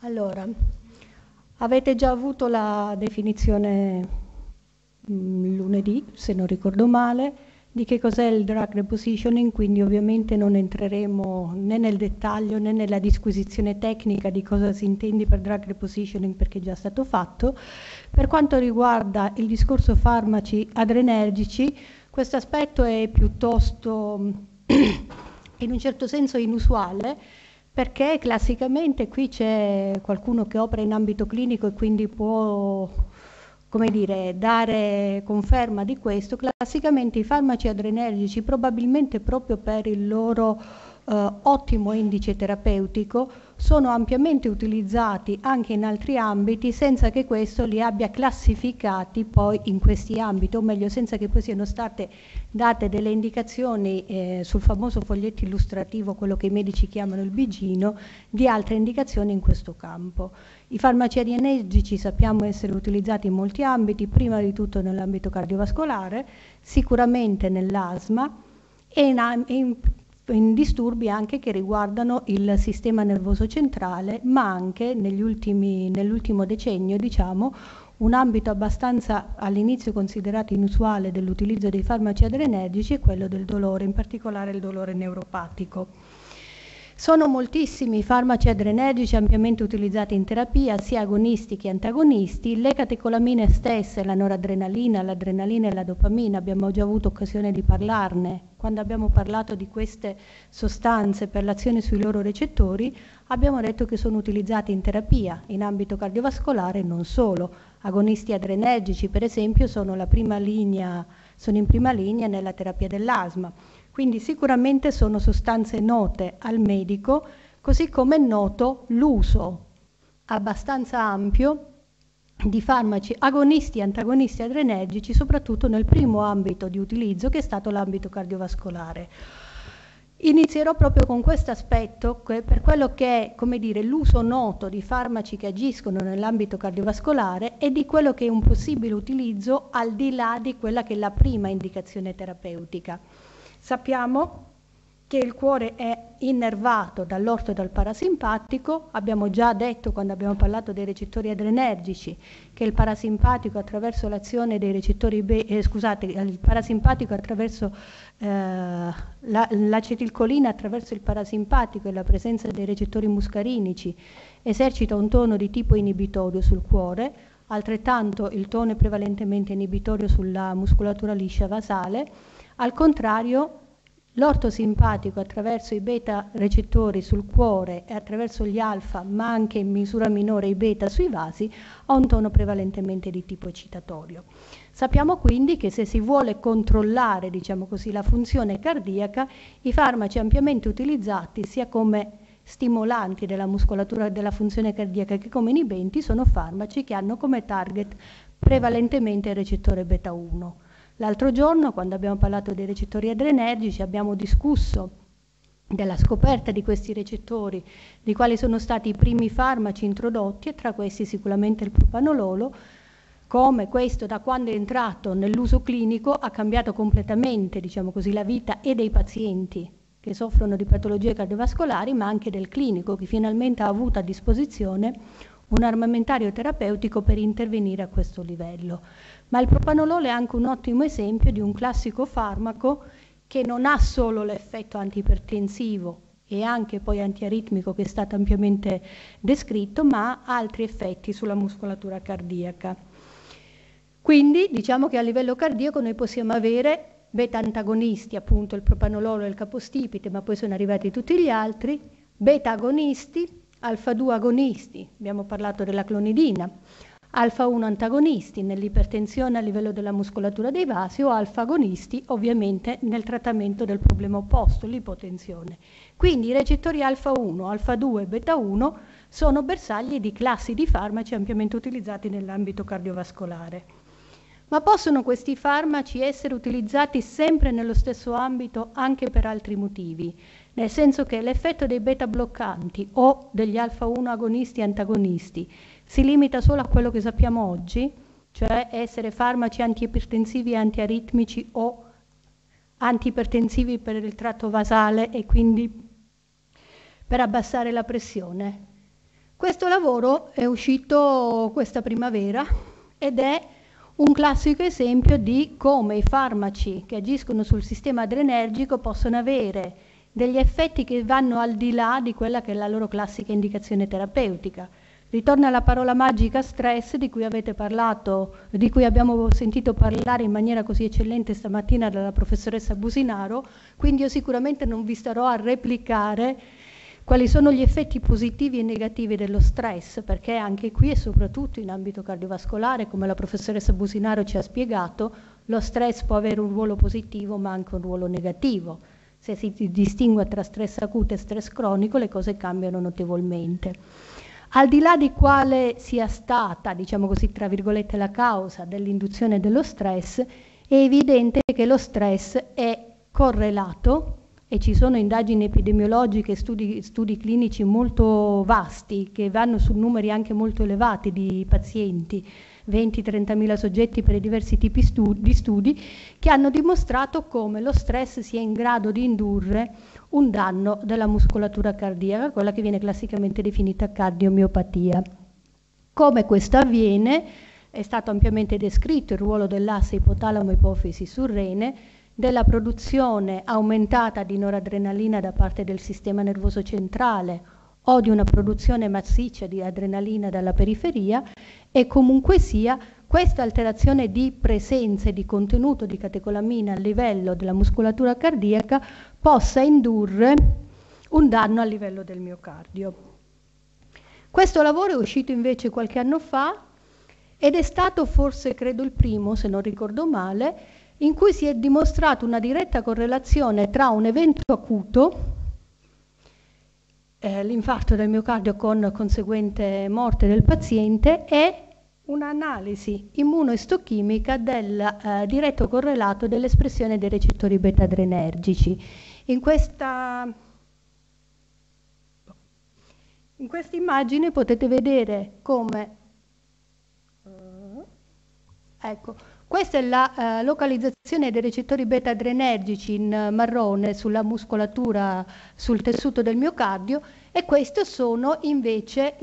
Allora, avete già avuto la definizione lunedì, se non ricordo male, di che cos'è il drug repositioning, quindi ovviamente non entreremo né nel dettaglio né nella disquisizione tecnica di cosa si intende per drug repositioning perché è già stato fatto. Per quanto riguarda il discorso farmaci adrenergici, questo aspetto è piuttosto in un certo senso inusuale, perché classicamente qui c'è qualcuno che opera in ambito clinico e quindi può, come dire, dare conferma di questo. Classicamente i farmaci adrenergici, probabilmente proprio per il loro ottimo indice terapeutico, sono ampiamente utilizzati anche in altri ambiti senza che questo li abbia classificati poi in questi ambiti, o meglio senza che poi siano state date delle indicazioni sul famoso foglietto illustrativo, quello che i medici chiamano il bigino, di altre indicazioni in questo campo. I farmaci adrenergici sappiamo essere utilizzati in molti ambiti, prima di tutto nell'ambito cardiovascolare, sicuramente nell'asma e in disturbi anche che riguardano il sistema nervoso centrale, ma anche nell'ultimo decennio, diciamo, un ambito abbastanza all'inizio considerato inusuale dell'utilizzo dei farmaci adrenergici è quello del dolore, in particolare il dolore neuropatico. Sono moltissimi i farmaci adrenergici ampiamente utilizzati in terapia, sia agonisti che antagonisti. Le catecolamine stesse, la noradrenalina, l'adrenalina e la dopamina, abbiamo già avuto occasione di parlarne. Quando abbiamo parlato di queste sostanze per l'azione sui loro recettori, abbiamo detto che sono utilizzati in terapia, in ambito cardiovascolare e non solo. Agonisti adrenergici, per esempio, sono in prima linea nella terapia dell'asma. Quindi sicuramente sono sostanze note al medico, così come è noto l'uso abbastanza ampio di farmaci agonisti e antagonisti adrenergici, soprattutto nel primo ambito di utilizzo che è stato l'ambito cardiovascolare. Inizierò proprio con questo aspetto, per quello che è, come dire, l'uso noto di farmaci che agiscono nell'ambito cardiovascolare e di quello che è un possibile utilizzo al di là di quella che è la prima indicazione terapeutica. Sappiamo che il cuore è innervato dall'orto e dal parasimpatico. Abbiamo già detto, quando abbiamo parlato dei recettori adrenergici, che il parasimpatico attraverso l'azione dei recettori il parasimpatico attraverso l'acetilcolina attraverso il parasimpatico e la presenza dei recettori muscarinici esercita un tono di tipo inibitorio sul cuore, altrettanto il tono è prevalentemente inibitorio sulla muscolatura liscia basale. Al contrario, l'ortosimpatico attraverso i beta recettori sul cuore e attraverso gli alfa, ma anche in misura minore i beta sui vasi, ha un tono prevalentemente di tipo eccitatorio. Sappiamo quindi che se si vuole controllare, diciamo così, la funzione cardiaca, i farmaci ampiamente utilizzati sia come stimolanti della muscolatura della funzione cardiaca che come inibenti sono farmaci che hanno come target prevalentemente il recettore beta 1. L'altro giorno, quando abbiamo parlato dei recettori adrenergici, abbiamo discusso della scoperta di questi recettori, di quali sono stati i primi farmaci introdotti, e tra questi sicuramente il propanololo, come questo da quando è entrato nell'uso clinico ha cambiato completamente, diciamo così, la vita e dei pazienti che soffrono di patologie cardiovascolari, ma anche del clinico, che finalmente ha avuto a disposizione un armamentario terapeutico per intervenire a questo livello. Ma il propanololo è anche un ottimo esempio di un classico farmaco che non ha solo l'effetto antiipertensivo e anche poi antiaritmico che è stato ampiamente descritto, ma ha altri effetti sulla muscolatura cardiaca. Quindi diciamo che a livello cardiaco noi possiamo avere beta antagonisti, appunto il propanololo e il capostipite, ma poi sono arrivati tutti gli altri, beta agonisti, alfa 2 agonisti, abbiamo parlato della clonidina, alfa 1 antagonisti nell'ipertensione a livello della muscolatura dei vasi o alfa agonisti ovviamente nel trattamento del problema opposto, l'ipotensione. Quindi i recettori alfa 1, alfa 2 e beta 1 sono bersagli di classi di farmaci ampiamente utilizzati nell'ambito cardiovascolare. Ma possono questi farmaci essere utilizzati sempre nello stesso ambito anche per altri motivi? Nel senso che l'effetto dei beta bloccanti o degli alfa 1 agonisti e antagonisti si limita solo a quello che sappiamo oggi, cioè essere farmaci antiipertensivi e antiaritmici o antiipertensivi per il tratto vasale e quindi per abbassare la pressione. Questo lavoro è uscito questa primavera ed è un classico esempio di come i farmaci che agiscono sul sistema adrenergico possono avere degli effetti che vanno al di là di quella che è la loro classica indicazione terapeutica. Ritorna la parola magica stress di cui avete parlato, di cui abbiamo sentito parlare in maniera così eccellente stamattina dalla professoressa Businaro, quindi io sicuramente non vi starò a replicare quali sono gli effetti positivi e negativi dello stress, perché anche qui e soprattutto in ambito cardiovascolare, come la professoressa Businaro ci ha spiegato, lo stress può avere un ruolo positivo ma anche un ruolo negativo. Se si distingue tra stress acuto e stress cronico, le cose cambiano notevolmente. Al di là di quale sia stata, diciamo così, tra virgolette, la causa dell'induzione dello stress, è evidente che lo stress è correlato, e ci sono indagini epidemiologiche e studi clinici molto vasti che vanno su numeri anche molto elevati di pazienti, 20-30.000 soggetti per i diversi tipi di studi, che hanno dimostrato come lo stress sia in grado di indurre un danno della muscolatura cardiaca, quella che viene classicamente definita cardiomiopatia. Come questo avviene? È stato ampiamente descritto il ruolo dell'asse ipotalamo-ipofisi sul rene, della produzione aumentata di noradrenalina da parte del sistema nervoso centrale o di una produzione massiccia di adrenalina dalla periferia, e comunque sia questa alterazione di presenza e di contenuto di catecolamina a livello della muscolatura cardiaca possa indurre un danno a livello del miocardio. Questo lavoro è uscito invece qualche anno fa ed è stato forse, credo, il primo, se non ricordo male, in cui si è dimostrata una diretta correlazione tra un evento acuto, l'infarto del miocardio con conseguente morte del paziente, e un'analisi immunoistochimica del diretto correlato dell'espressione dei recettori beta-adrenergici. In questa immagine potete vedere come ecco, questa è la localizzazione dei recettori beta-adrenergici in marrone sulla muscolatura, sul tessuto del miocardio, e questi sono invece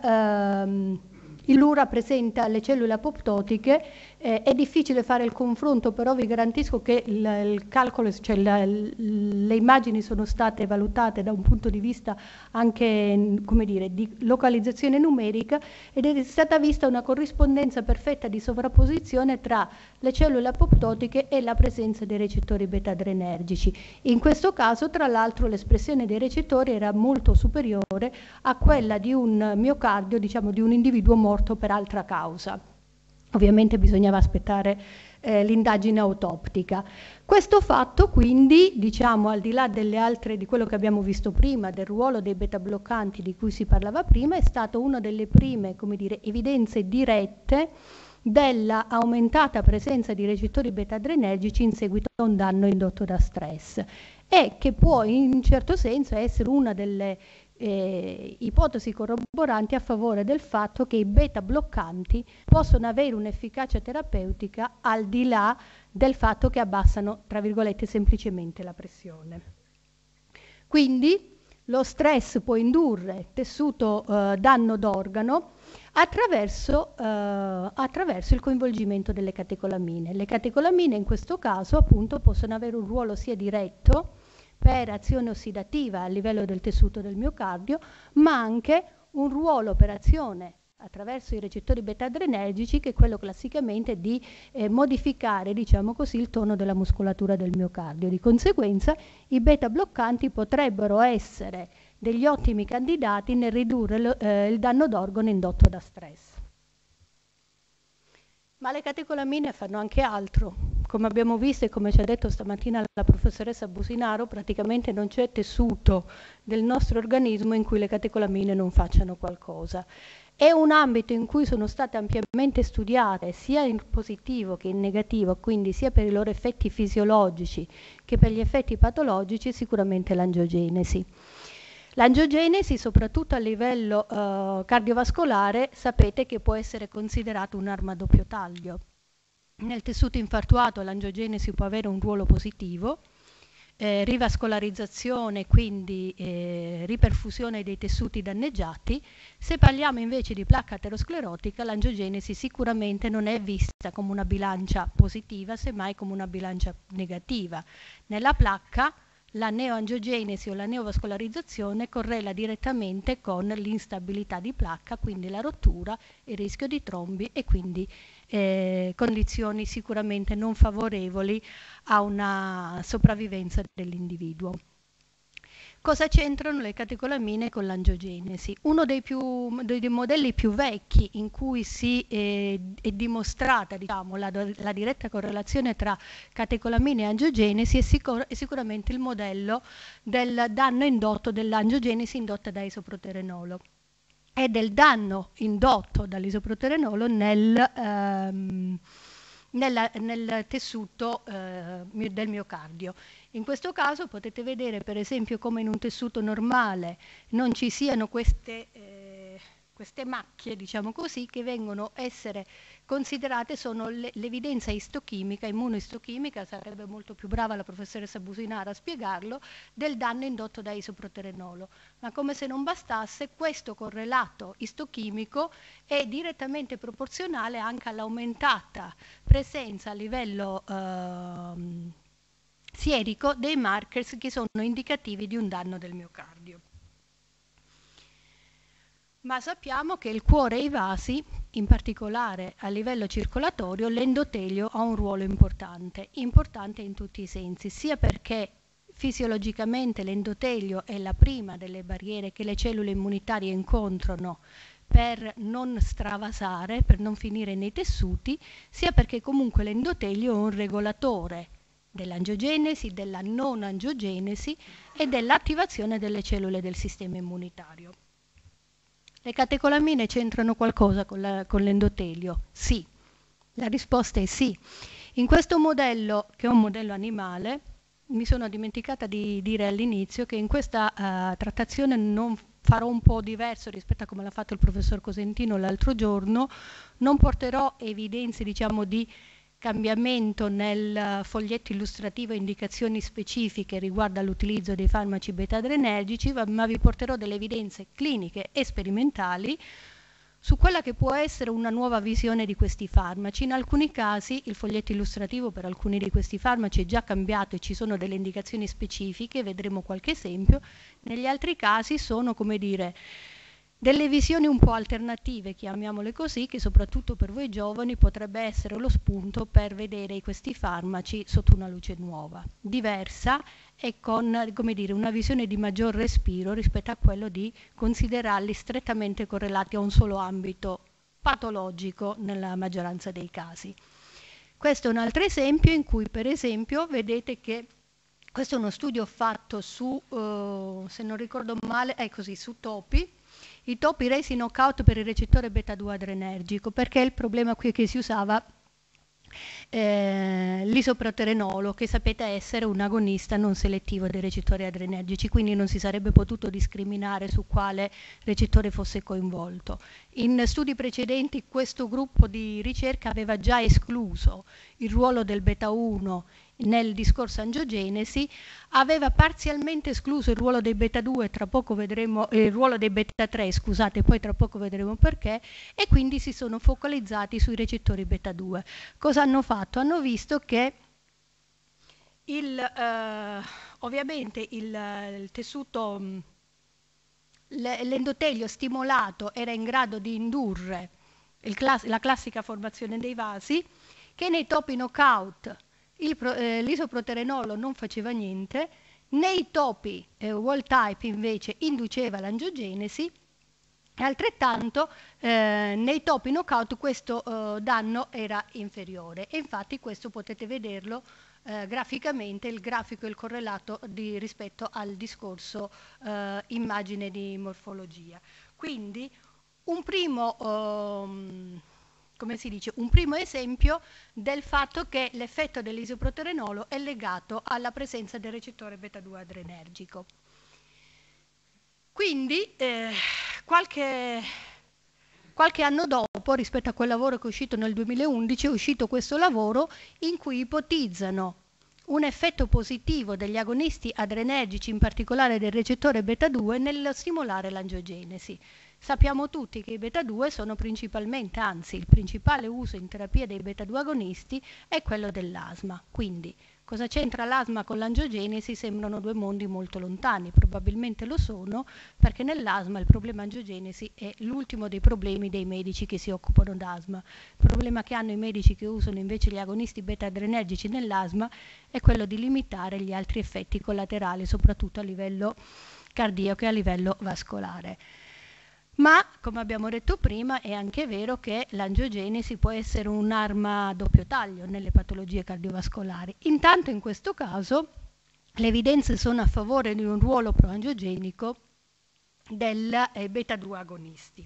l'URA presente alle cellule apoptotiche. È difficile fare il confronto, però vi garantisco che il calcolo, cioè le immagini sono state valutate da un punto di vista anche, come dire, di localizzazione numerica, ed è stata vista una corrispondenza perfetta di sovrapposizione tra le cellule apoptotiche e la presenza dei recettori beta-adrenergici. In questo caso, tra l'altro, l'espressione dei recettori era molto superiore a quella di un miocardio, diciamo di un individuo morto per altra causa. Ovviamente bisognava aspettare l'indagine autoptica. Questo fatto quindi, diciamo, al di là delle altre, di quello che abbiamo visto prima, del ruolo dei beta bloccanti di cui si parlava prima, è stato una delle prime, come dire, evidenze dirette della aumentata presenza di recettori beta-adrenergici in seguito a un danno indotto da stress, e che può in un certo senso essere una delle ipotesi corroboranti a favore del fatto che i beta bloccanti possono avere un'efficacia terapeutica al di là del fatto che abbassano, tra virgolette, semplicemente la pressione. Quindi lo stress può indurre tessuto danno d'organo attraverso il coinvolgimento delle catecolamine. Le catecolamine in questo caso appunto possono avere un ruolo sia diretto per azione ossidativa a livello del tessuto del miocardio, ma anche un ruolo per azione attraverso i recettori beta-adrenergici, che è quello classicamente di modificare, diciamo così, il tono della muscolatura del miocardio. Di conseguenza i beta bloccanti potrebbero essere degli ottimi candidati nel ridurre il danno d'organo indotto da stress. Ma le catecolamine fanno anche altro. Come abbiamo visto e come ci ha detto stamattina la professoressa Businaro, praticamente non c'è tessuto del nostro organismo in cui le catecolamine non facciano qualcosa. È un ambito in cui sono state ampiamente studiate sia in positivo che in negativo, quindi sia per i loro effetti fisiologici che per gli effetti patologici, sicuramente l'angiogenesi. L'angiogenesi, soprattutto a livello cardiovascolare, sapete che può essere considerato un'arma a doppio taglio. Nel tessuto infartuato l'angiogenesi può avere un ruolo positivo, rivascolarizzazione, quindi riperfusione dei tessuti danneggiati. Se parliamo invece di placca aterosclerotica, l'angiogenesi sicuramente non è vista come una bilancia positiva, semmai come una bilancia negativa. Nella placca la neoangiogenesi o la neovascolarizzazione correla direttamente con l'instabilità di placca, quindi la rottura, il rischio di trombi e quindi condizioni sicuramente non favorevoli a una sopravvivenza dell'individuo. Cosa c'entrano le catecolamine con l'angiogenesi? Uno dei modelli più vecchi in cui è dimostrata, diciamo, la diretta correlazione tra catecolamine e angiogenesi è sicuramente il modello del danno indotto dell'angiogenesi indotta da isoproterenolo e del danno indotto dall'isoproterenolo nel tessuto del miocardio. In questo caso potete vedere per esempio come in un tessuto normale non ci siano queste macchie, diciamo così, che vengono essere considerate, sono l'evidenza istochimica, immunoistochimica, sarebbe molto più brava la professoressa Businara a spiegarlo, del danno indotto da isoproterenolo. Ma come se non bastasse, questo correlato istochimico è direttamente proporzionale anche all'aumentata presenza a livello sierico dei markers che sono indicativi di un danno del miocardio. Ma sappiamo che il cuore e i vasi, in particolare a livello circolatorio, l'endotelio ha un ruolo importante in tutti i sensi, sia perché fisiologicamente l'endotelio è la prima delle barriere che le cellule immunitarie incontrano per non stravasare, per non finire nei tessuti, sia perché comunque l'endotelio è un regolatore dell'angiogenesi, della non angiogenesi e dell'attivazione delle cellule del sistema immunitario. Le catecolamine c'entrano qualcosa con l'endotelio? Sì, la risposta è sì. In questo modello, che è un modello animale, mi sono dimenticata di dire all'inizio che in questa trattazione non farò un po' diverso rispetto a come l'ha fatto il professor Cosentino l'altro giorno, non porterò evidenze, diciamo, di cambiamento nel foglietto illustrativo, indicazioni specifiche riguardo all'utilizzo dei farmaci beta-adrenergici, ma vi porterò delle evidenze cliniche e sperimentali su quella che può essere una nuova visione di questi farmaci. In alcuni casi il foglietto illustrativo per alcuni di questi farmaci è già cambiato e ci sono delle indicazioni specifiche, vedremo qualche esempio. Negli altri casi sono, come dire, delle visioni un po' alternative, chiamiamole così, che soprattutto per voi giovani potrebbe essere lo spunto per vedere questi farmaci sotto una luce nuova, diversa e con, come dire, una visione di maggior respiro rispetto a quello di considerarli strettamente correlati a un solo ambito patologico nella maggioranza dei casi. Questo è un altro esempio in cui, per esempio, vedete che questo è uno studio fatto su, se non ricordo male, su topi. I topi resi knockout per il recettore beta-2 adrenergico, perché il problema qui è che si usava l'isoproterenolo, che sapete essere un agonista non selettivo dei recettori adrenergici, quindi non si sarebbe potuto discriminare su quale recettore fosse coinvolto. In studi precedenti questo gruppo di ricerca aveva già escluso il ruolo del beta-1 nel discorso angiogenesi, aveva parzialmente escluso il ruolo dei beta-2, tra poco vedremo il ruolo dei beta-3, scusate, poi tra poco vedremo perché, e quindi si sono focalizzati sui recettori beta-2. Cosa hanno fatto? Hanno visto che ovviamente il tessuto, l'endotelio stimolato era in grado di indurre la classica formazione dei vasi, che nei topi knockout l'isoproterenolo non faceva niente, nei topi wild type invece induceva l'angiogenesi, e altrettanto nei topi knockout questo danno era inferiore, e infatti questo potete vederlo graficamente, il grafico e il correlato rispetto al discorso immagine di morfologia. Quindi un primo come si dice, un primo esempio del fatto che l'effetto dell'isoproterenolo è legato alla presenza del recettore beta-2 adrenergico. Quindi qualche anno dopo, rispetto a quel lavoro che è uscito nel 2011, è uscito questo lavoro in cui ipotizzano un effetto positivo degli agonisti adrenergici, in particolare del recettore beta 2, nello stimolare l'angiogenesi. Sappiamo tutti che i beta 2 sono principalmente, anzi il principale uso in terapia dei beta 2 agonisti è quello dell'asma. Quindi cosa c'entra l'asma con l'angiogenesi? Sembrano due mondi molto lontani, probabilmente lo sono, perché nell'asma il problema angiogenesi è l'ultimo dei problemi dei medici che si occupano d'asma. Il problema che hanno i medici che usano invece gli agonisti beta adrenergici nell'asma è quello di limitare gli altri effetti collaterali, soprattutto a livello cardiaco e a livello vascolare. Ma, come abbiamo detto prima, è anche vero che l'angiogenesi può essere un'arma a doppio taglio nelle patologie cardiovascolari. Intanto in questo caso le evidenze sono a favore di un ruolo proangiogenico del beta 2 agonisti.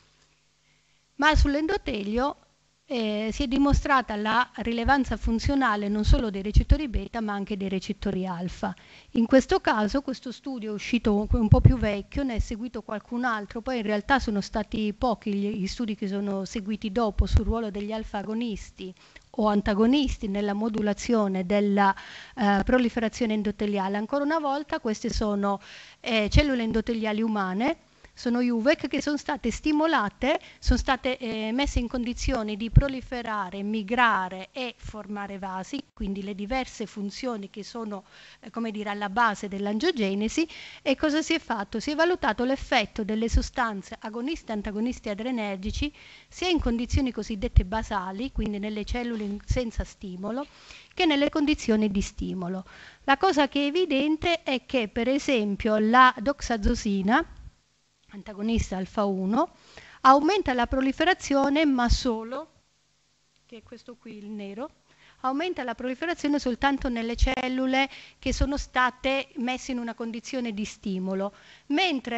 Ma sull'endotelio si è dimostrata la rilevanza funzionale non solo dei recettori beta ma anche dei recettori alfa. In questo caso questo studio è uscito un po' più vecchio, ne è seguito qualcun altro, poi in realtà sono stati pochi gli studi che sono seguiti dopo sul ruolo degli alfa agonisti o antagonisti nella modulazione della proliferazione endoteliale. Ancora una volta queste sono cellule endoteliali umane, sono UVEC che sono state stimolate, sono state messe in condizioni di proliferare, migrare e formare vasi, quindi le diverse funzioni che sono come dire, alla base dell'angiogenesi. E cosa si è fatto? Si è valutato l'effetto delle sostanze agonisti e antagonisti adrenergici sia in condizioni cosiddette basali, quindi nelle cellule senza stimolo, che nelle condizioni di stimolo. La cosa che è evidente è che per esempio la doxazosina, antagonista alfa 1, aumenta la proliferazione ma solo, che è questo qui il nero, aumenta la proliferazione soltanto nelle cellule che sono state messe in una condizione di stimolo, mentre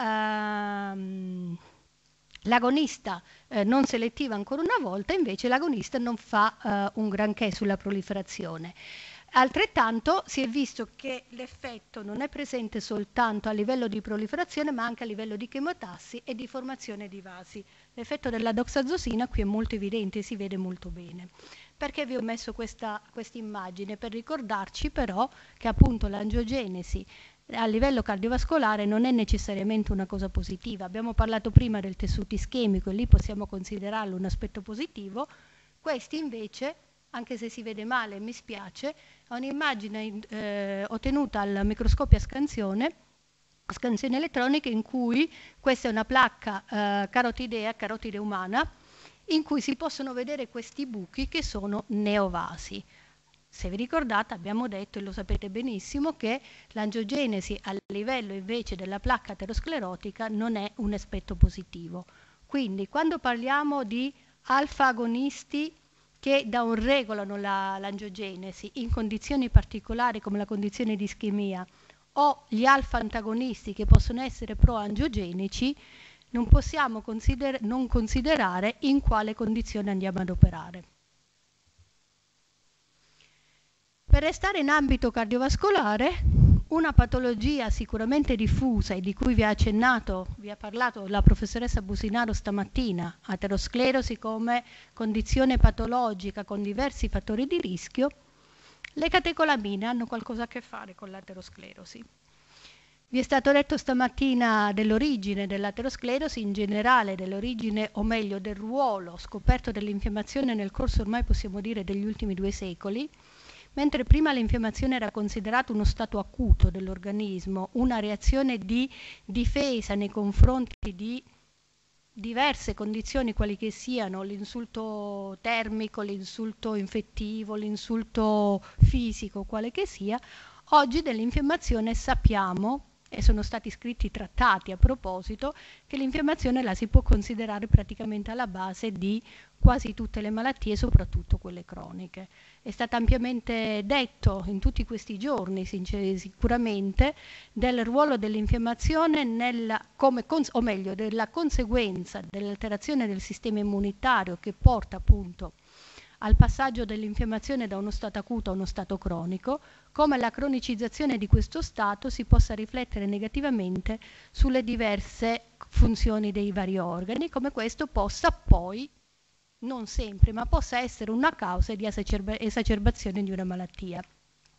l'agonista non selettiva ancora una volta, invece l'agonista non fa un granché sulla proliferazione. Altrettanto si è visto che l'effetto non è presente soltanto a livello di proliferazione ma anche a livello di chemotassi e di formazione di vasi. L'effetto della doxazosina qui è molto evidente, si vede molto bene. Perché vi ho messo questa immagine? Per ricordarci però che appunto l'angiogenesi a livello cardiovascolare non è necessariamente una cosa positiva. Abbiamo parlato prima del tessuto ischemico e lì possiamo considerarlo un aspetto positivo. Questi invece, anche se si vede male, mi spiace, è un'immagine ottenuta al microscopio a scansione elettronica, in cui questa è una placca carotidea, carotide umana, in cui si possono vedere questi buchi che sono neovasi. Se vi ricordate abbiamo detto, e lo sapete benissimo, che l'angiogenesi a livello invece della placca aterosclerotica non è un aspetto positivo. Quindi quando parliamo di alfa agonisti che regolano l'angiogenesi in condizioni particolari come la condizione di ischemia, o gli alfa antagonisti che possono essere proangiogenici, non possiamo non considerare in quale condizione andiamo ad operare. Per restare in ambito cardiovascolare, una patologia sicuramente diffusa e di cui vi ha parlato la professoressa Businaro stamattina, aterosclerosi come condizione patologica con diversi fattori di rischio, le catecolamine hanno qualcosa a che fare con l'aterosclerosi. Vi è stato detto stamattina dell'origine dell'aterosclerosi, in generale dell'origine, o meglio del ruolo scoperto dell'infiammazione nel corso ormai possiamo dire degli ultimi 2 secoli, mentre prima l'infiammazione era considerata uno stato acuto dell'organismo, una reazione di difesa nei confronti di diverse condizioni quali che siano, l'insulto termico, l'insulto infettivo, l'insulto fisico, quale che sia. Oggi dell'infiammazione sappiamo, e sono stati scritti trattati a proposito, che l'infiammazione la si può considerare praticamente alla base di quasi tutte le malattie, soprattutto quelle croniche. È stato ampiamente detto in tutti questi giorni, sicuramente, del ruolo dell'infiammazione della conseguenza dell'alterazione del sistema immunitario che porta appunto al passaggio dell'infiammazione da uno stato acuto a uno stato cronico, come la cronicizzazione di questo stato si possa riflettere negativamente sulle diverse funzioni dei vari organi, come questo possa poi, non sempre, ma possa essere una causa di esacerbazione di una malattia.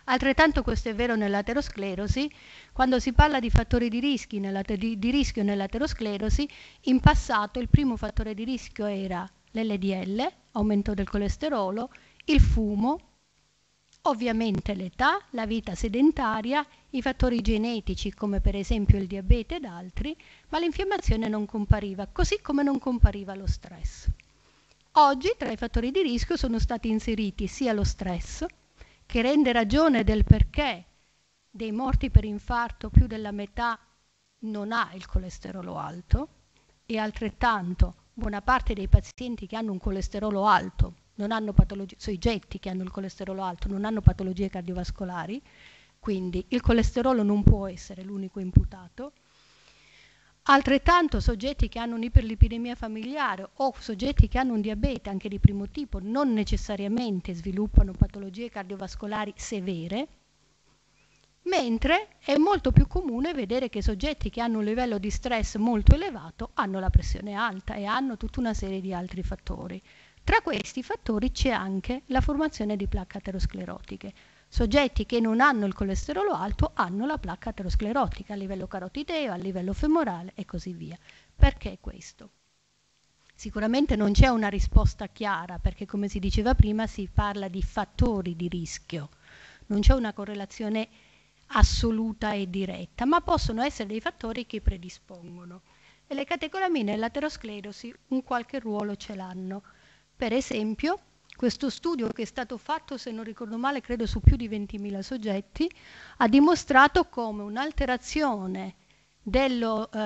Altrettanto questo è vero nell'aterosclerosi. Quando si parla di fattori di rischio nell'aterosclerosi, in passato il primo fattore di rischio era l'LDL, aumento del colesterolo, il fumo, ovviamente l'età, la vita sedentaria, i fattori genetici come per esempio il diabete ed altri, ma l'infiammazione non compariva, così come non compariva lo stress. Oggi tra i fattori di rischio sono stati inseriti sia lo stress, che rende ragione del perché dei morti per infarto più della metà non ha il colesterolo alto, e altrettanto buona parte dei pazienti che hanno un colesterolo alto non hanno patologie, soggetti che hanno il colesterolo alto non hanno patologie cardiovascolari, quindi il colesterolo non può essere l'unico imputato. Altrettanto soggetti che hanno un'iperlipidemia familiare o soggetti che hanno un diabete anche di primo tipo non necessariamente sviluppano patologie cardiovascolari severe, mentre è molto più comune vedere che soggetti che hanno un livello di stress molto elevato hanno la pressione alta e hanno tutta una serie di altri fattori. Tra questi fattori c'è anche la formazione di placche aterosclerotiche. Soggetti che non hanno il colesterolo alto hanno la placca aterosclerotica a livello carotideo, a livello femorale e così via. Perché questo? Sicuramente non c'è una risposta chiara, perché come si diceva prima si parla di fattori di rischio. Non c'è una correlazione assoluta e diretta, ma possono essere dei fattori che predispongono. E le catecolamine e l'aterosclerosi un qualche ruolo ce l'hanno. Per esempio, questo studio che è stato fatto, se non ricordo male, credo su più di 20.000 soggetti, ha dimostrato come un'alterazione del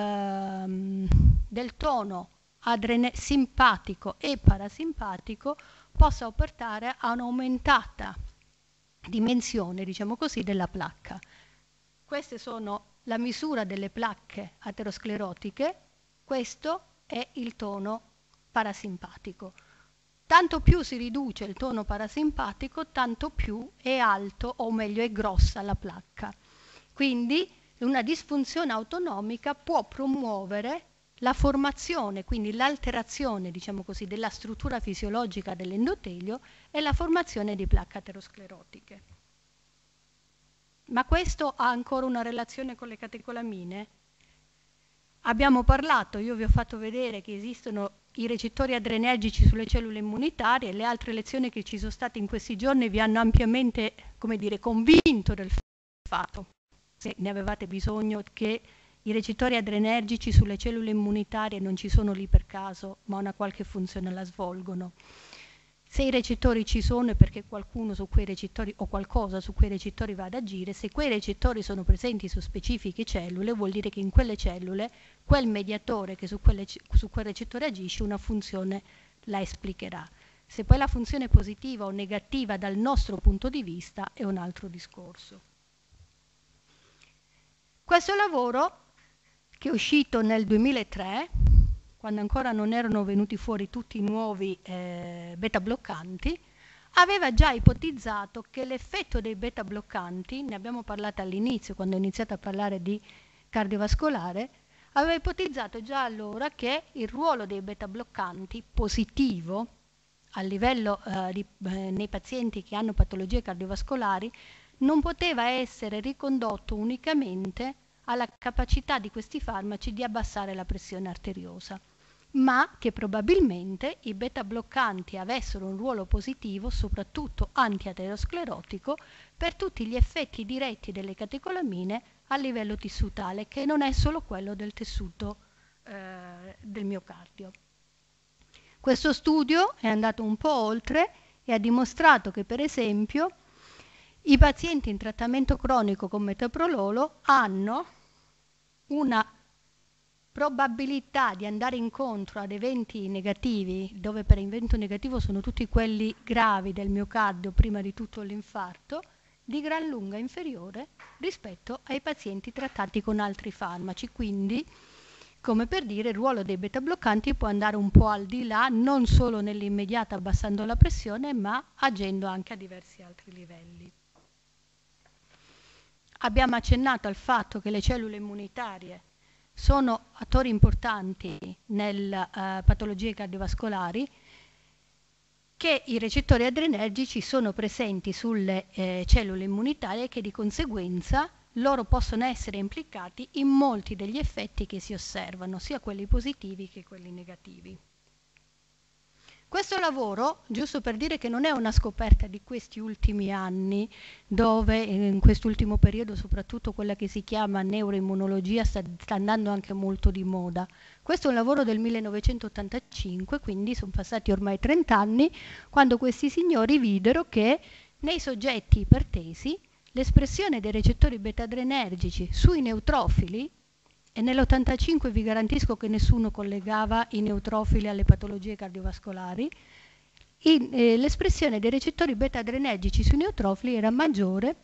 tono simpatico e parasimpatico possa portare a un'aumentata dimensione, diciamo così, della placca. Queste sono la misura delle placche aterosclerotiche, questo è il tono parasimpatico. Tanto più si riduce il tono parasimpatico, tanto più è alto, o meglio è grossa la placca. Quindi una disfunzione autonomica può promuovere la formazione, quindi l'alterazione, diciamo così, della struttura fisiologica dell'endotelio e la formazione di placche aterosclerotiche. Ma questo ha ancora una relazione con le catecolamine? Abbiamo parlato, io vi ho fatto vedere che esistono i recettori adrenergici sulle cellule immunitarie, e le altre lezioni che ci sono state in questi giorni vi hanno ampiamente, come dire, convinto del fatto, se ne avevate bisogno, che i recettori adrenergici sulle cellule immunitarie non ci sono lì per caso, ma una qualche funzione la svolgono. Se i recettori ci sono è perché qualcuno su quei recettori o qualcosa su quei recettori va ad agire. Se quei recettori sono presenti su specifiche cellule, vuol dire che in quelle cellule quel mediatore che su quel recettore agisce una funzione la esplicherà. Se poi la funzione è positiva o negativa dal nostro punto di vista è un altro discorso. Questo lavoro, che è uscito nel 2003, quando ancora non erano venuti fuori tutti i nuovi beta bloccanti, aveva già ipotizzato che l'effetto dei beta bloccanti, ne abbiamo parlato all'inizio quando ho iniziato a parlare di cardiovascolare, aveva ipotizzato già allora che il ruolo dei beta bloccanti positivo a livello nei pazienti che hanno patologie cardiovascolari non poteva essere ricondotto unicamente alla capacità di questi farmaci di abbassare la pressione arteriosa, ma che probabilmente i beta bloccanti avessero un ruolo positivo, soprattutto antiaterosclerotico, per tutti gli effetti diretti delle catecolamine a livello tissutale, che non è solo quello del tessuto del miocardio. Questo studio è andato un po' oltre e ha dimostrato che, per esempio, i pazienti in trattamento cronico con metoprololo hanno una probabilità di andare incontro ad eventi negativi, dove per evento negativo sono tutti quelli gravi del miocardio, prima di tutto l'infarto, di gran lunga inferiore rispetto ai pazienti trattati con altri farmaci. Quindi, come per dire, il ruolo dei beta bloccanti può andare un po' al di là, non solo nell'immediata abbassando la pressione, ma agendo anche a diversi altri livelli. Abbiamo accennato al fatto che le cellule immunitarie sono attori importanti nelle patologie cardiovascolari, che i recettori adrenergici sono presenti sulle cellule immunitarie e che di conseguenza loro possono essere implicati in molti degli effetti che si osservano, sia quelli positivi che quelli negativi. Questo lavoro, giusto per dire che non è una scoperta di questi ultimi anni, dove in quest'ultimo periodo soprattutto quella che si chiama neuroimmunologia sta andando anche molto di moda. Questo è un lavoro del 1985, quindi sono passati ormai 30 anni, quando questi signori videro che nei soggetti ipertesi l'espressione dei recettori beta-adrenergici sui neutrofili, e nell'85 vi garantisco che nessuno collegava i neutrofili alle patologie cardiovascolari, l'espressione dei recettori beta-adrenergici sui neutrofili era maggiore,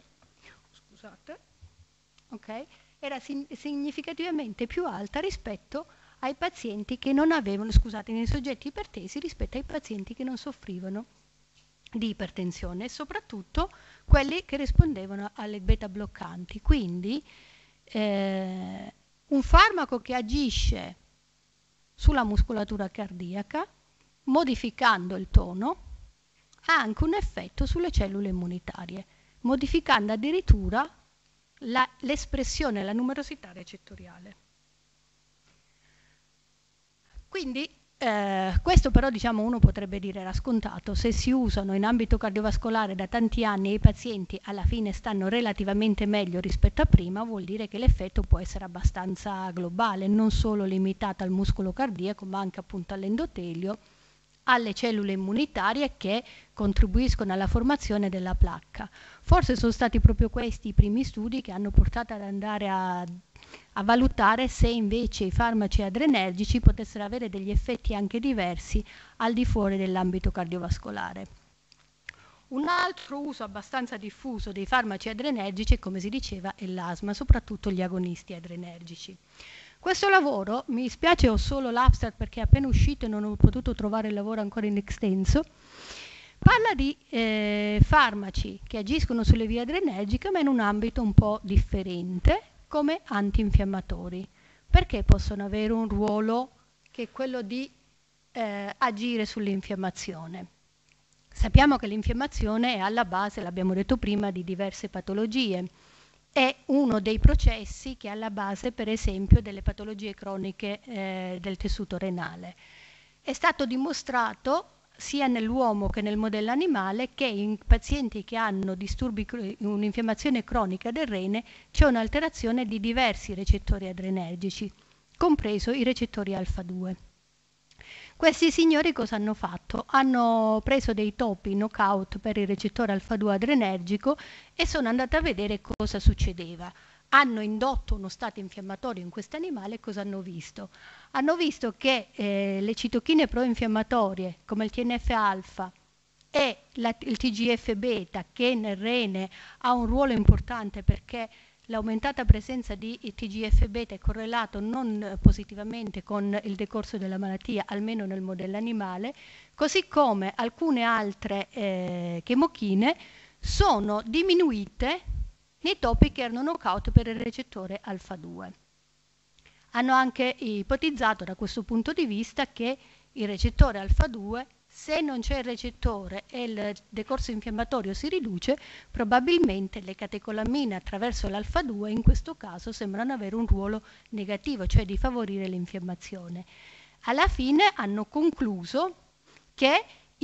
era significativamente più alta rispetto ai pazienti che non avevano, nei soggetti ipertesi rispetto ai pazienti che non soffrivano di ipertensione, e soprattutto quelli che rispondevano alle beta bloccanti. Quindi un farmaco che agisce sulla muscolatura cardiaca, modificando il tono, ha anche un effetto sulle cellule immunitarie, modificando addirittura l'espressione e la numerosità recettoriale. Quindi questo però uno potrebbe dire era scontato, se si usano in ambito cardiovascolare da tanti anni e i pazienti alla fine stanno relativamente meglio rispetto a prima, vuol dire che l'effetto può essere abbastanza globale, non solo limitato al muscolo cardiaco ma anche appunto all'endotelio, alle cellule immunitarie che contribuiscono alla formazione della placca. Forse sono stati proprio questi i primi studi che hanno portato ad andare a valutare se invece i farmaci adrenergici potessero avere degli effetti anche diversi al di fuori dell'ambito cardiovascolare. Un altro uso abbastanza diffuso dei farmaci adrenergici, come si diceva, è l'asma, soprattutto gli agonisti adrenergici. Questo lavoro, mi dispiace ho solo l'abstract perché è appena uscito e non ho potuto trovare il lavoro ancora in extenso, parla di farmaci che agiscono sulle vie adrenergiche ma in un ambito un po' differente, come antinfiammatori, perché possono avere un ruolo che è quello di agire sull'infiammazione. Sappiamo che l'infiammazione è alla base, l'abbiamo detto prima, di diverse patologie. È uno dei processi che è alla base, per esempio, delle patologie croniche del tessuto renale. È stato dimostrato sia nell'uomo che nel modello animale che in pazienti che hanno disturbi, un'infiammazione cronica del rene, c'è un'alterazione di diversi recettori adrenergici, compreso i recettori alfa-2. Questi signori cosa hanno fatto? Hanno preso dei topi knockout per il recettore alfa-2 adrenergico e sono andati a vedere cosa succedeva. Hanno indotto uno stato infiammatorio in questo animale e cosa hanno visto? Hanno visto che le citochine proinfiammatorie come il TNF-alfa e il TGF-beta, che nel rene ha un ruolo importante perché l'aumentata presenza di TGF-beta è correlato non positivamente con il decorso della malattia, almeno nel modello animale, così come alcune altre chemochine sono diminuite nei topi che erano knockout per il recettore alfa-2. Hanno anche ipotizzato da questo punto di vista che il recettore alfa-2, se non c'è il recettore e il decorso infiammatorio si riduce, probabilmente le catecolamine attraverso l'alfa-2 in questo caso sembrano avere un ruolo negativo, cioè di favorire l'infiammazione. Alla fine hanno concluso che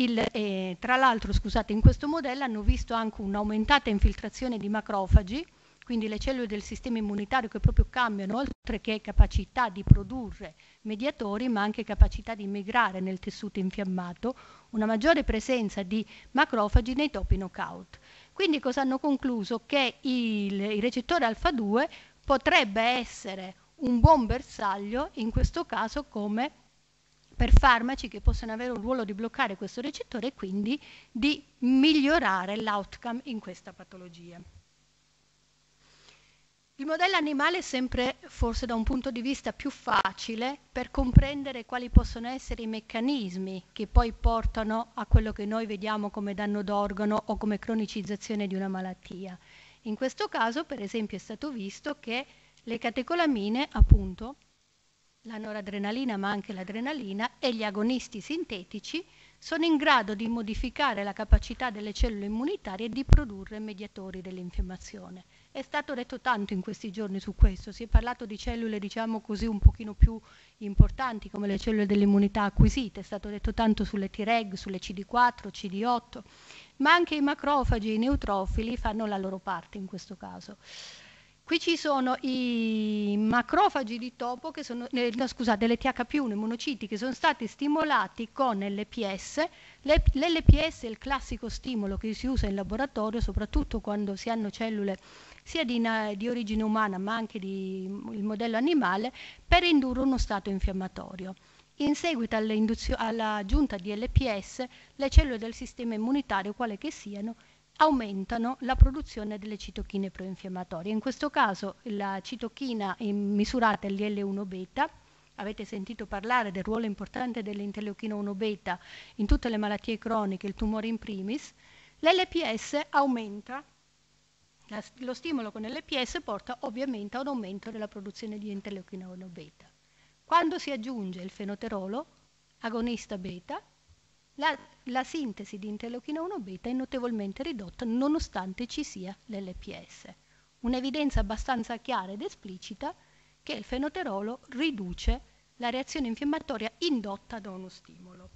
tra l'altro, in questo modello hanno visto anche un'aumentata infiltrazione di macrofagi, quindi le cellule del sistema immunitario che proprio cambiano, oltre che capacità di produrre mediatori, ma anche capacità di migrare nel tessuto infiammato, una maggiore presenza di macrofagi nei topi knockout. Quindi cosa hanno concluso? Che il recettore alfa-2 potrebbe essere un buon bersaglio, in questo caso come per farmaci che possono avere un ruolo di bloccare questo recettore e quindi di migliorare l'outcome in questa patologia. Il modello animale è sempre, forse da un punto di vista più facile, per comprendere quali possono essere i meccanismi che poi portano a quello che noi vediamo come danno d'organo o come cronicizzazione di una malattia. In questo caso, per esempio, è stato visto che le catecolamine, appunto, la noradrenalina ma anche l'adrenalina e gli agonisti sintetici sono in grado di modificare la capacità delle cellule immunitarie di produrre mediatori dell'infiammazione. È stato detto tanto in questi giorni su questo, si è parlato di cellule, diciamo così, un pochino più importanti come le cellule dell'immunità acquisite, è stato detto tanto sulle Treg, sulle CD4, CD8, ma anche i macrofagi e i neutrofili fanno la loro parte in questo caso. Qui ci sono i macrofagi di topo, che sono, no, scusate, le TH+, i monociti, che sono stati stimolati con LPS. L'LPS è il classico stimolo che si usa in laboratorio, soprattutto quando si hanno cellule sia di origine umana ma anche il modello animale, per indurre uno stato infiammatorio. In seguito all'aggiunta di LPS, le cellule del sistema immunitario, quale che siano, aumentano la produzione delle citochine proinfiammatorie. In questo caso la citochina misurata è l'IL-1 beta. Avete sentito parlare del ruolo importante dell'interleuchina 1 beta in tutte le malattie croniche, il tumore in primis. L'LPS aumenta, lo stimolo con l'LPS porta ovviamente a un aumento della produzione di interleuchina 1 beta. Quando si aggiunge il fenoterolo, agonista beta, la sintesi di interleuchina 1 beta è notevolmente ridotta nonostante ci sia l'LPS. Un'evidenza abbastanza chiara ed esplicita che il fenoterolo riduce la reazione infiammatoria indotta da uno stimolo.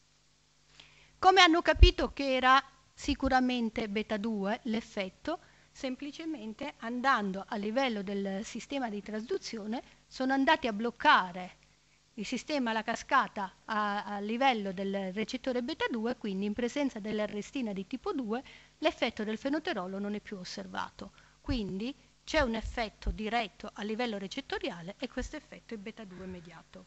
Come hanno capito che era sicuramente beta 2 l'effetto? Semplicemente andando a livello del sistema di trasduzione sono andati a bloccare il sistema, la cascata a livello del recettore beta 2, quindi in presenza dell'arrestina di tipo 2 l'effetto del fenoterolo non è più osservato. Quindi c'è un effetto diretto a livello recettoriale e questo effetto è beta 2 mediato.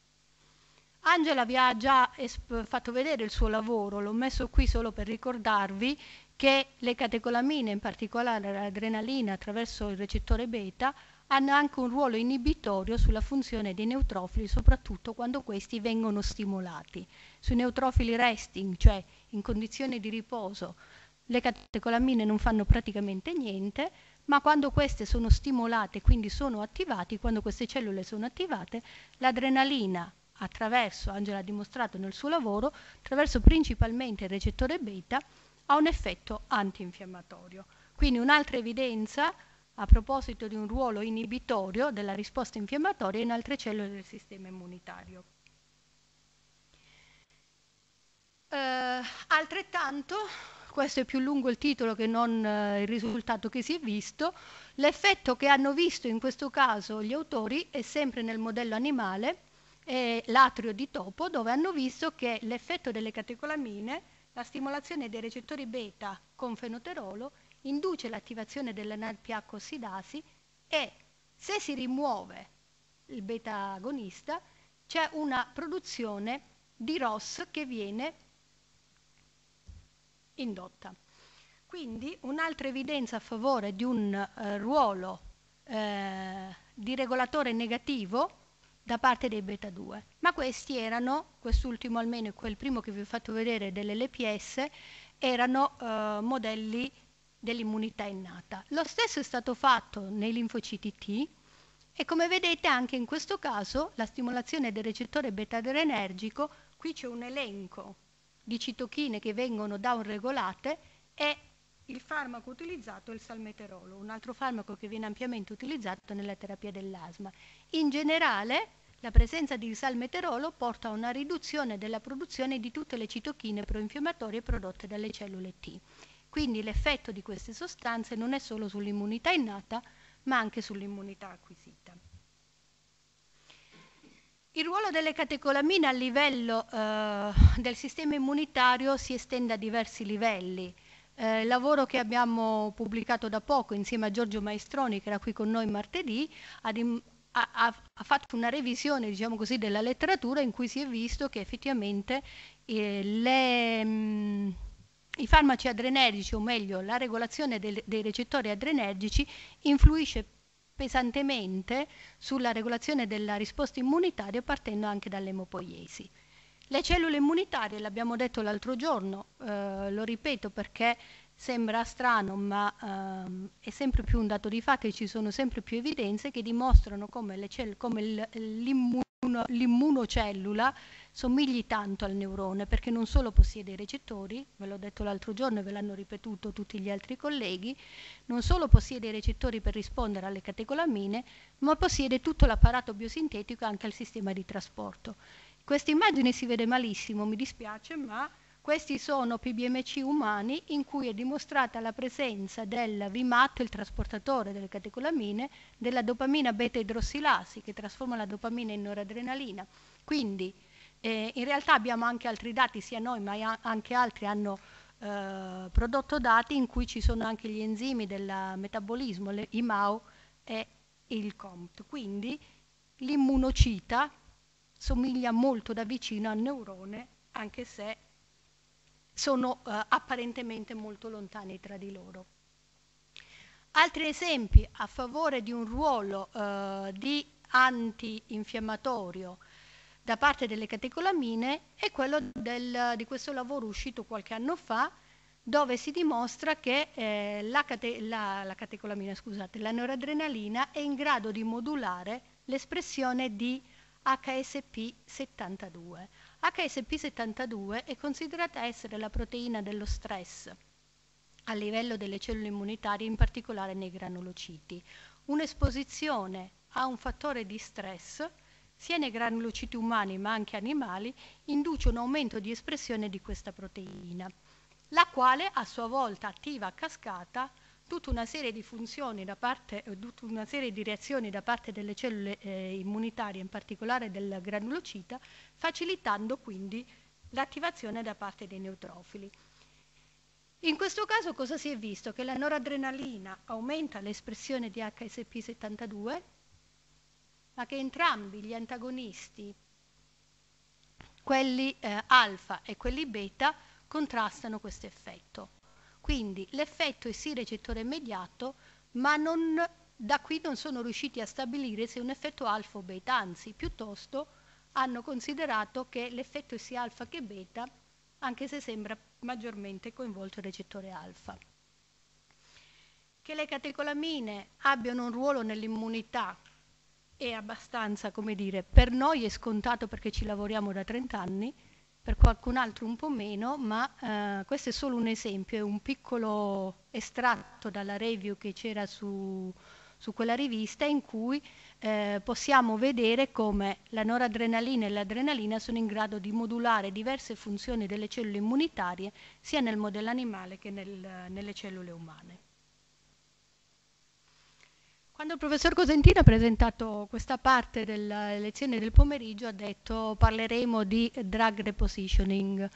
Angela vi ha già fatto vedere il suo lavoro, l'ho messo qui solo per ricordarvi che le catecolamine, in particolare l'adrenalina attraverso il recettore beta, hanno anche un ruolo inibitorio sulla funzione dei neutrofili, soprattutto quando questi vengono stimolati. Sui neutrofili resting, cioè in condizioni di riposo, le catecolamine non fanno praticamente niente, ma quando queste sono stimolate, quindi sono attivati, quando queste cellule sono attivate, l'adrenalina attraverso, Angela ha dimostrato nel suo lavoro, attraverso principalmente il recettore beta, ha un effetto antinfiammatorio. Quindi un'altra evidenza a proposito di un ruolo inibitorio della risposta infiammatoria in altre cellule del sistema immunitario. Altrettanto, questo è più lungo il titolo che non il risultato che si è visto, l'effetto che hanno visto in questo caso gli autori è sempre nel modello animale, l'atrio di topo, dove hanno visto che l'effetto delle catecolamine, la stimolazione dei recettori beta con fenoterolo, induce l'attivazione della NADPH ossidasi e se si rimuove il beta agonista c'è una produzione di ROS che viene indotta. Quindi un'altra evidenza a favore di un ruolo di regolatore negativo da parte dei beta 2, ma questi erano, quest'ultimo almeno è quel primo che vi ho fatto vedere dell'LPS, erano modelli dell'immunità innata. Lo stesso è stato fatto nei linfociti T e come vedete anche in questo caso la stimolazione del recettore beta adrenergico, qui c'è un elenco di citochine che vengono downregolate e il farmaco utilizzato è il salmeterolo, un altro farmaco che viene ampiamente utilizzato nella terapia dell'asma. In generale la presenza di salmeterolo porta a una riduzione della produzione di tutte le citochine proinfiammatorie prodotte dalle cellule T. Quindi l'effetto di queste sostanze non è solo sull'immunità innata, ma anche sull'immunità acquisita. Il ruolo delle catecolamine a livello del sistema immunitario si estende a diversi livelli. Il lavoro che abbiamo pubblicato da poco insieme a Giorgio Maestroni, che era qui con noi martedì, ha fatto una revisione, diciamo così, della letteratura in cui si è visto che effettivamente i farmaci adrenergici, o meglio la regolazione dei recettori adrenergici, influisce pesantemente sulla regolazione della risposta immunitaria partendo anche dall'emopoiesi. Le cellule immunitarie, l'abbiamo detto l'altro giorno, lo ripeto perché sembra strano, ma è sempre più un dato di fatto e ci sono sempre più evidenze che dimostrano come l'immunocellula somigli tanto al neurone, perché non solo possiede i recettori, ve l'ho detto l'altro giorno e ve l'hanno ripetuto tutti gli altri colleghi, non solo possiede i recettori per rispondere alle catecolamine, ma possiede tutto l'apparato biosintetico e anche il sistema di trasporto. Questa immagine si vede malissimo, mi dispiace, ma questi sono PBMC umani in cui è dimostrata la presenza del VMAT, il trasportatore delle catecolamine, della dopamina beta-idrossilasi che trasforma la dopamina in noradrenalina. Quindi in realtà abbiamo anche altri dati, sia noi ma anche altri hanno prodotto dati in cui ci sono anche gli enzimi del metabolismo, i MAO e il COMT. Quindi l'immunocita somiglia molto da vicino al neurone, anche se sono apparentemente molto lontani tra di loro. Altri esempi a favore di un ruolo di antinfiammatorio da parte delle catecolamine è quello di questo lavoro uscito qualche anno fa, dove si dimostra che la noradrenalina è in grado di modulare l'espressione di HSP72. HSP72 è considerata essere la proteina dello stress a livello delle cellule immunitarie, in particolare nei granulociti. Un'esposizione a un fattore di stress, sia nei granulociti umani ma anche animali, induce un aumento di espressione di questa proteina, la quale a sua volta attiva a cascata tutta una serie di funzioni tutta una serie di reazioni da parte delle cellule immunitarie, in particolare del granulocita, facilitando quindi l'attivazione da parte dei neutrofili. In questo caso cosa si è visto? Che la noradrenalina aumenta l'espressione di HSP72, ma che entrambi gli antagonisti, quelli alfa e quelli beta, contrastano questo effetto. Quindi l'effetto è sì recettore immediato, ma da qui non sono riusciti a stabilire se è un effetto alfa o beta, anzi piuttosto hanno considerato che l'effetto è sia alfa che beta, anche se sembra maggiormente coinvolto il recettore alfa. Che le catecolamine abbiano un ruolo nell'immunità è abbastanza, come dire, per noi è scontato perché ci lavoriamo da 30 anni, per qualcun altro un po' meno, ma questo è solo un esempio, è un piccolo estratto dalla review che c'era su quella rivista, in cui possiamo vedere come la noradrenalina e l'adrenalina sono in grado di modulare diverse funzioni delle cellule immunitarie sia nel modello animale che nelle cellule umane. Quando il professor Cosentino ha presentato questa parte della lezione del pomeriggio ha detto parleremo di drug repositioning.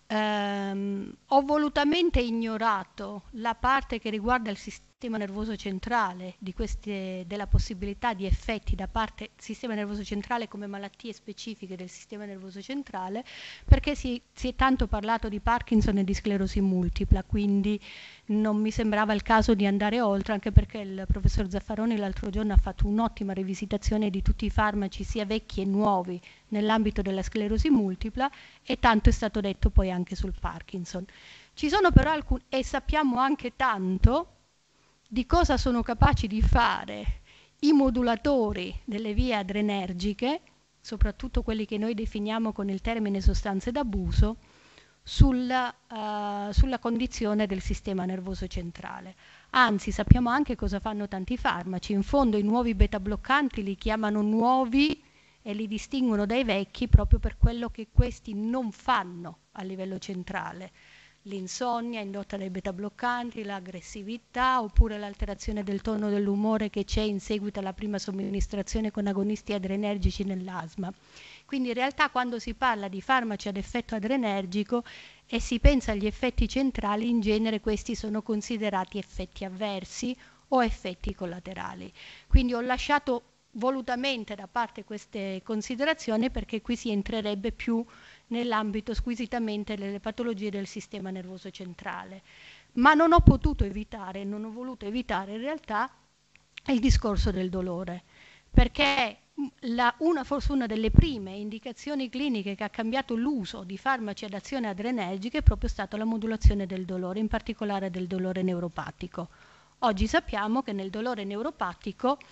Ho volutamente ignorato la parte che riguarda il sistema nervoso centrale, della possibilità di effetti da parte del sistema nervoso centrale come malattie specifiche del sistema nervoso centrale, perché si è tanto parlato di Parkinson e di sclerosi multipla, quindi non mi sembrava il caso di andare oltre, anche perché il professor Zaffaroni l'altro giorno ha fatto un'ottima rivisitazione di tutti i farmaci, sia vecchi e nuovi, nell'ambito della sclerosi multipla, e tanto è stato detto poi anche sul Parkinson. Ci sono però alcuni, e sappiamo anche tanto di cosa sono capaci di fare i modulatori delle vie adrenergiche, soprattutto quelli che noi definiamo con il termine sostanze d'abuso, sulla condizione del sistema nervoso centrale. Anzi, sappiamo anche cosa fanno tanti farmaci. In fondo i nuovi beta bloccanti li chiamano nuovi e li distinguono dai vecchi proprio per quello che questi non fanno a livello centrale. L'insonnia indotta dai beta bloccanti, l'aggressività oppure l'alterazione del tono dell'umore che c'è in seguito alla prima somministrazione con agonisti adrenergici nell'asma. Quindi in realtà quando si parla di farmaci ad effetto adrenergico e si pensa agli effetti centrali, in genere questi sono considerati effetti avversi o effetti collaterali. Quindi ho lasciato volutamente da parte queste considerazioni perché qui si entrerebbe più nell'ambito squisitamente delle patologie del sistema nervoso centrale. Ma non ho potuto evitare, non ho voluto evitare in realtà il discorso del dolore, perché forse una delle prime indicazioni cliniche che ha cambiato l'uso di farmaci ad azione adrenergica è proprio stata la modulazione del dolore, in particolare del dolore neuropatico. Oggi sappiamo che nel dolore neuropatico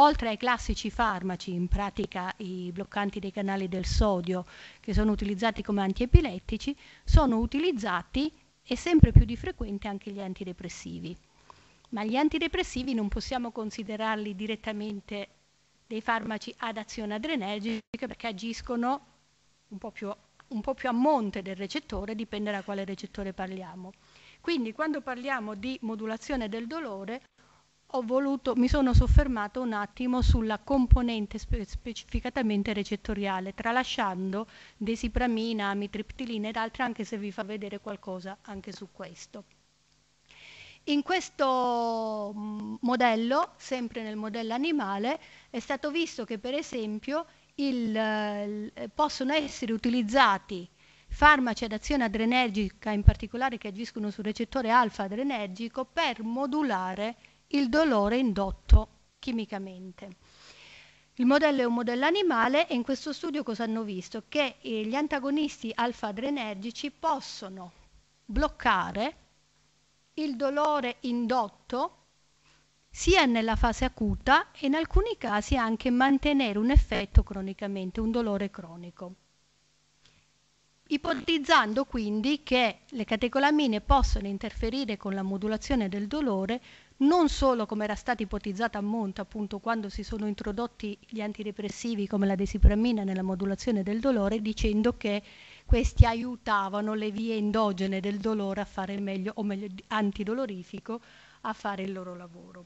oltre ai classici farmaci, in pratica i bloccanti dei canali del sodio, che sono utilizzati come antiepilettici, sono utilizzati e sempre più di frequente anche gli antidepressivi. Ma gli antidepressivi non possiamo considerarli direttamente dei farmaci ad azione adrenergica perché agiscono un po' più a monte del recettore, dipende da quale recettore parliamo. Quindi quando parliamo di modulazione del dolore mi sono soffermato un attimo sulla componente specificatamente recettoriale, tralasciando desipramina, amitriptilina ed altre, anche se vi fa vedere qualcosa anche su questo. In questo modello, sempre nel modello animale, è stato visto che per esempio possono essere utilizzati farmaci ad azione adrenergica, in particolare che agiscono sul recettore alfa-adrenergico, per modulare il dolore indotto chimicamente. Il modello è un modello animale e in questo studio cosa hanno visto? Che gli antagonisti alfa-adrenergici possono bloccare il dolore indotto sia nella fase acuta e in alcuni casi anche mantenere un effetto cronicamente, un dolore cronico. Ipotizzando quindi che le catecolamine possono interferire con la modulazione del dolore non solo come era stato ipotizzato a monte appunto quando si sono introdotti gli antidepressivi come la desipramina nella modulazione del dolore, dicendo che questi aiutavano le vie endogene del dolore a fare meglio, o meglio antidolorifico, a fare il loro lavoro.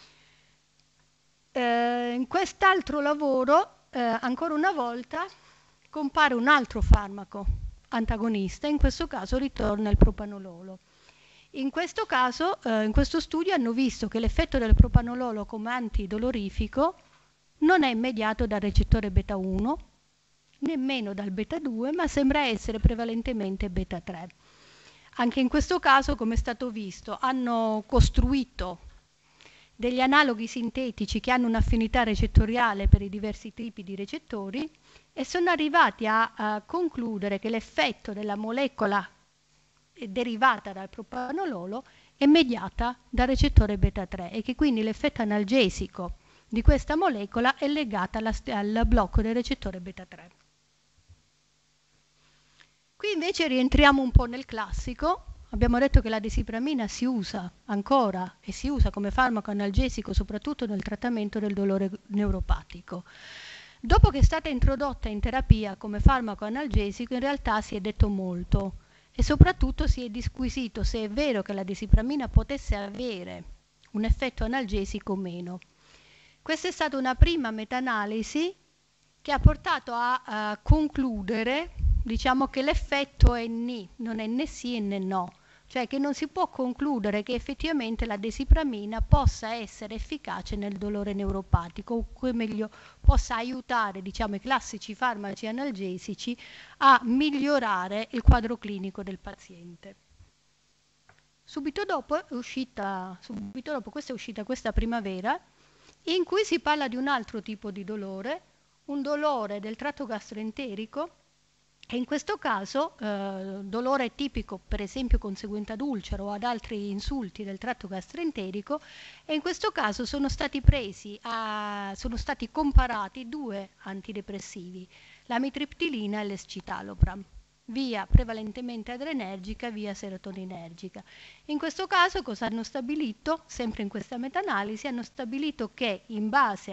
In quest'altro lavoro, ancora una volta, compare un altro farmaco antagonista, in questo caso ritorna il propanololo. In questo caso, in questo studio hanno visto che l'effetto del propanololo come antidolorifico non è mediato dal recettore beta 1, nemmeno dal beta 2, ma sembra essere prevalentemente beta 3. Anche in questo caso, come è stato visto, hanno costruito degli analoghi sintetici che hanno un'affinità recettoriale per i diversi tipi di recettori e sono arrivati a concludere che l'effetto della molecola derivata dal propanololo è mediata dal recettore beta 3 e che quindi l'effetto analgesico di questa molecola è legato al blocco del recettore beta 3. Qui invece rientriamo un po' nel classico. Abbiamo detto che la desipramina si usa ancora e si usa come farmaco analgesico soprattutto nel trattamento del dolore neuropatico. Dopo che è stata introdotta in terapia come farmaco analgesico, in realtà si è detto molto e soprattutto si è disquisito se è vero che la desipramina potesse avere un effetto analgesico o meno. Questa è stata una prima meta-analisi che ha portato a concludere, diciamo, che l'effetto è ni, non è né sì né no, cioè che non si può concludere che effettivamente la desipramina possa essere efficace nel dolore neuropatico o meglio possa aiutare, diciamo, i classici farmaci analgesici a migliorare il quadro clinico del paziente. Subito dopo questa è uscita questa primavera, in cui si parla di un altro tipo di dolore, un dolore del tratto gastroenterico, e in questo caso dolore tipico per esempio conseguente ad ulcero o ad altri insulti del tratto gastroenterico, e in questo caso sono stati comparati due antidepressivi, l'amitriptilina e l'escitalopram, via prevalentemente adrenergica, via serotoninergica. In questo caso cosa hanno stabilito? Sempre in questa meta-analisi hanno stabilito che in base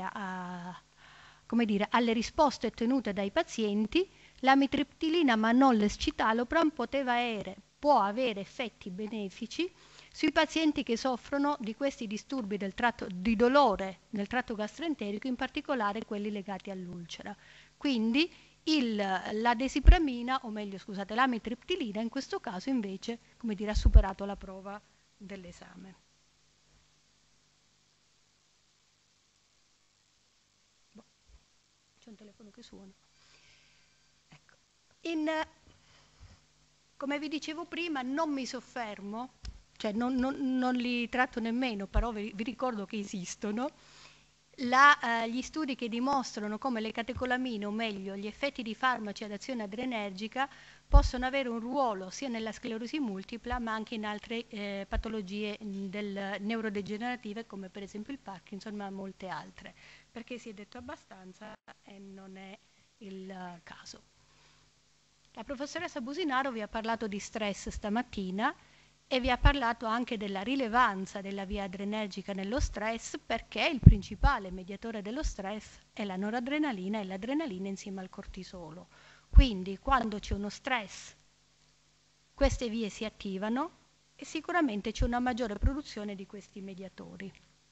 alle risposte ottenute dai pazienti, l'amitriptilina ma non l'escitalopram può avere effetti benefici sui pazienti che soffrono di questi disturbi di dolore nel tratto gastroenterico, in particolare quelli legati all'ulcera. Quindi la desipramina, o meglio scusate, l'amitriptilina in questo caso invece, ha superato la prova dell'esame. C'è un telefono che suona. Ecco. Come vi dicevo prima, non mi soffermo, cioè non li tratto nemmeno, però vi ricordo che esistono. Gli studi che dimostrano come le catecolamine, o meglio gli effetti di farmaci ad azione adrenergica, possono avere un ruolo sia nella sclerosi multipla ma anche in altre patologie neurodegenerative come per esempio il Parkinson, ma molte altre. perché si è detto abbastanza e non è il caso. La professoressa Businaro vi ha parlato di stress stamattina e vi ha parlato anche della rilevanza della via adrenergica nello stress, perché il principale mediatore dello stress è la noradrenalina e l'adrenalina insieme al cortisolo. Quindi quando c'è uno stress queste vie si attivano e sicuramente c'è una maggiore produzione di questi mediatori.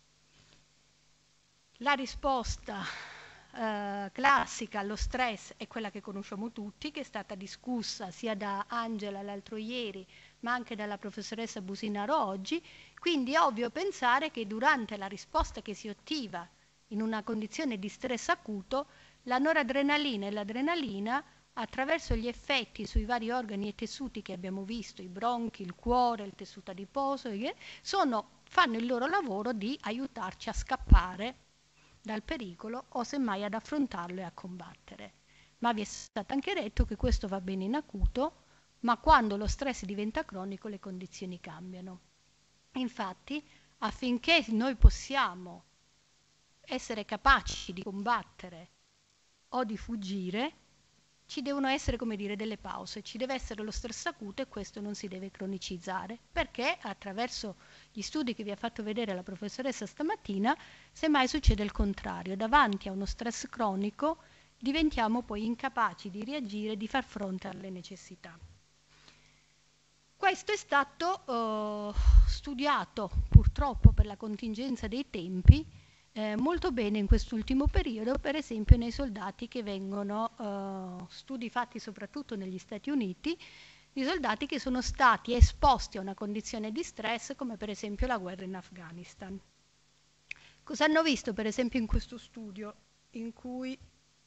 La risposta classica allo stress è quella che conosciamo tutti, che è stata discussa sia da Angela l'altro ieri, ma anche dalla professoressa Businaro oggi. Quindi è ovvio pensare che durante la risposta che si attiva in una condizione di stress acuto, la noradrenalina e l'adrenalina, attraverso gli effetti sui vari organi e tessuti che abbiamo visto, i bronchi, il cuore, il tessuto adiposo, fanno il loro lavoro di aiutarci a scappare dal pericolo o semmai ad affrontarlo e a combattere. Ma vi è stato anche detto che questo va bene in acuto, ma quando lo stress diventa cronico le condizioni cambiano. Infatti, affinché noi possiamo essere capaci di combattere o di fuggire, ci devono essere, come dire, delle pause, ci deve essere lo stress acuto e questo non si deve cronicizzare, perché attraverso gli studi che vi ha fatto vedere la professoressa stamattina, semmai succede il contrario, davanti a uno stress cronico diventiamo poi incapaci di reagire, di far fronte alle necessità. Questo è stato studiato purtroppo per la contingenza dei tempi molto bene in quest'ultimo periodo, per esempio nei soldati che vengono, studi fatti soprattutto negli Stati Uniti, di soldati che sono stati esposti a una condizione di stress come per esempio la guerra in Afghanistan. Cosa hanno visto per esempio in questo studio in cui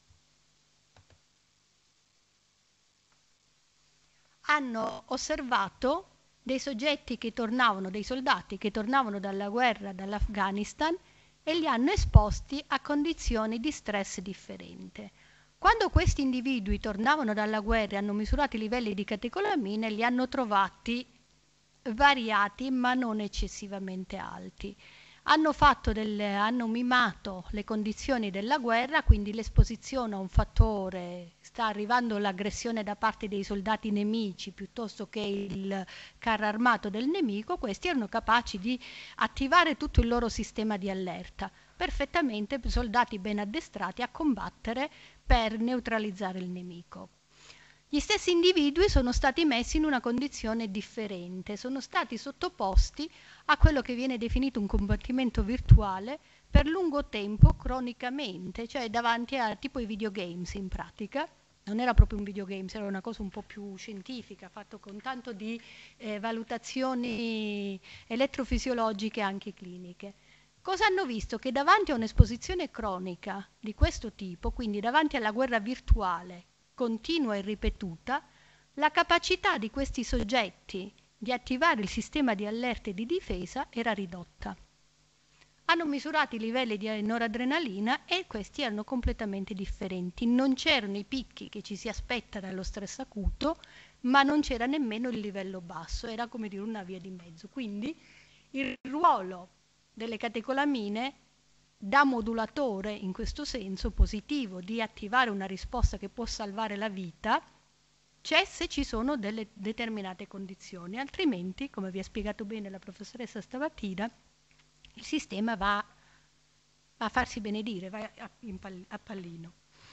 hanno osservato dei soggetti che tornavano, dei soldati che tornavano dalla guerra dall'Afghanistan e li hanno esposti a condizioni di stress differente. Quando questi individui tornavano dalla guerra e hanno misurato i livelli di catecolamine, li hanno trovati variati ma non eccessivamente alti. Hanno mimato le condizioni della guerra, quindi l'esposizione a un fattore, sta arrivando l'aggressione da parte dei soldati nemici piuttosto che il carro armato del nemico, questi erano capaci di attivare tutto il loro sistema di allerta, perfettamente soldati ben addestrati a combattere per neutralizzare il nemico. Gli stessi individui sono stati messi in una condizione differente, sono stati sottoposti a quello che viene definito un combattimento virtuale per lungo tempo, cronicamente, cioè davanti a tipo i videogames in pratica. Non era proprio un videogames, era una cosa un po' più scientifica, fatto con tanto di valutazioni elettrofisiologiche e anche cliniche. Cosa hanno visto? Che davanti a un'esposizione cronica di questo tipo, quindi davanti alla guerra virtuale, continua e ripetuta, la capacità di questi soggetti di attivare il sistema di allerta e di difesa era ridotta. Hanno misurato i livelli di noradrenalina e questi erano completamente differenti. Non c'erano i picchi che ci si aspetta dallo stress acuto, ma non c'era nemmeno il livello basso, era come dire una via di mezzo. Quindi il ruolo delle catecolamine da modulatore, in questo senso positivo, di attivare una risposta che può salvare la vita, c'è se ci sono delle determinate condizioni, altrimenti, come vi ha spiegato bene la professoressa stamattina, il sistema va a farsi benedire, va a pallino.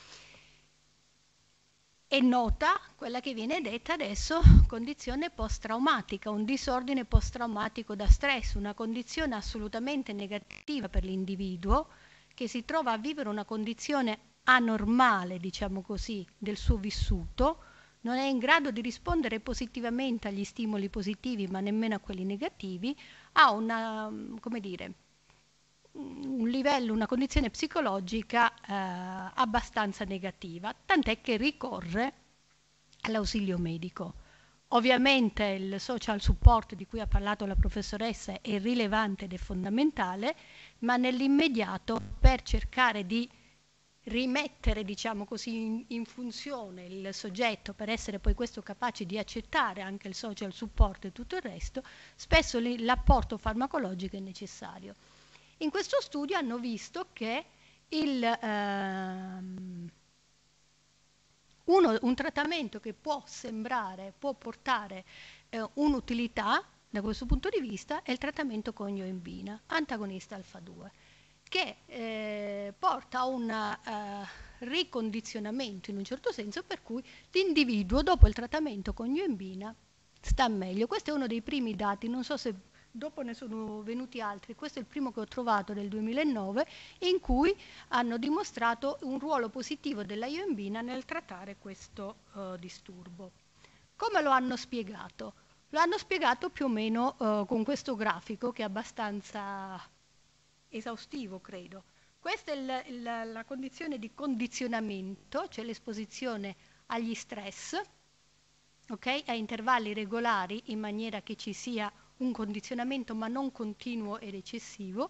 È nota quella che viene detta adesso condizione post-traumatica, un disordine post-traumatico da stress, una condizione assolutamente negativa per l'individuo che si trova a vivere una condizione anormale, diciamo così, del suo vissuto, non è in grado di rispondere positivamente agli stimoli positivi ma nemmeno a quelli negativi, ha una, come dire, un livello, una condizione psicologica abbastanza negativa, tant'è che ricorre all'ausilio medico. Ovviamente il social support di cui ha parlato la professoressa è rilevante ed è fondamentale, ma nell'immediato per cercare di rimettere, diciamo così, in funzione il soggetto per essere poi questo capace di accettare anche il social support e tutto il resto, spesso l'apporto farmacologico è necessario. In questo studio hanno visto che un trattamento che può portare un'utilità da questo punto di vista è il trattamento con ioimbina, antagonista alfa 2, che porta a un ricondizionamento in un certo senso, per cui l'individuo dopo il trattamento con ioimbina sta meglio. Questo è uno dei primi dati, non so se dopo ne sono venuti altri, questo è il primo che ho trovato del 2009, in cui hanno dimostrato un ruolo positivo della ioimbina nel trattare questo disturbo. Come lo hanno spiegato? Lo hanno spiegato più o meno con questo grafico, che è abbastanza esaustivo, credo. Questa è la condizione di condizionamento, cioè l'esposizione agli stress, okay? A intervalli regolari, in maniera che ci sia un condizionamento ma non continuo ed eccessivo.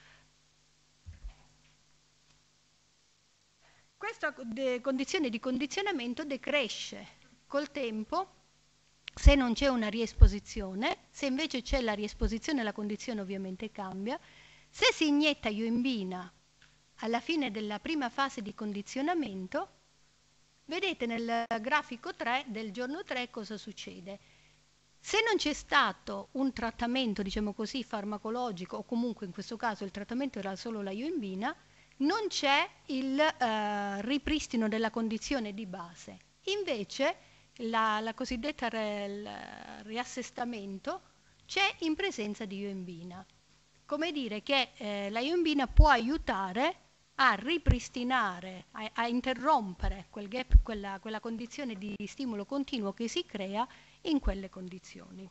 Questa condizione di condizionamento decresce col tempo se non c'è una riesposizione. Se invece c'è la riesposizione, la condizione ovviamente cambia. Se si inietta ioimbina alla fine della prima fase di condizionamento, vedete nel grafico 3 del giorno 3 cosa succede. Se non c'è stato un trattamento, diciamo così, farmacologico, o comunque in questo caso il trattamento era solo la ioimbina, non c'è il ripristino della condizione di base. Invece la cosiddetta riassestamento c'è in presenza di ioimbina. Come dire che la ioimbina può aiutare a ripristinare, a interrompere quel gap, quella condizione di stimolo continuo che si crea in quelle condizioni.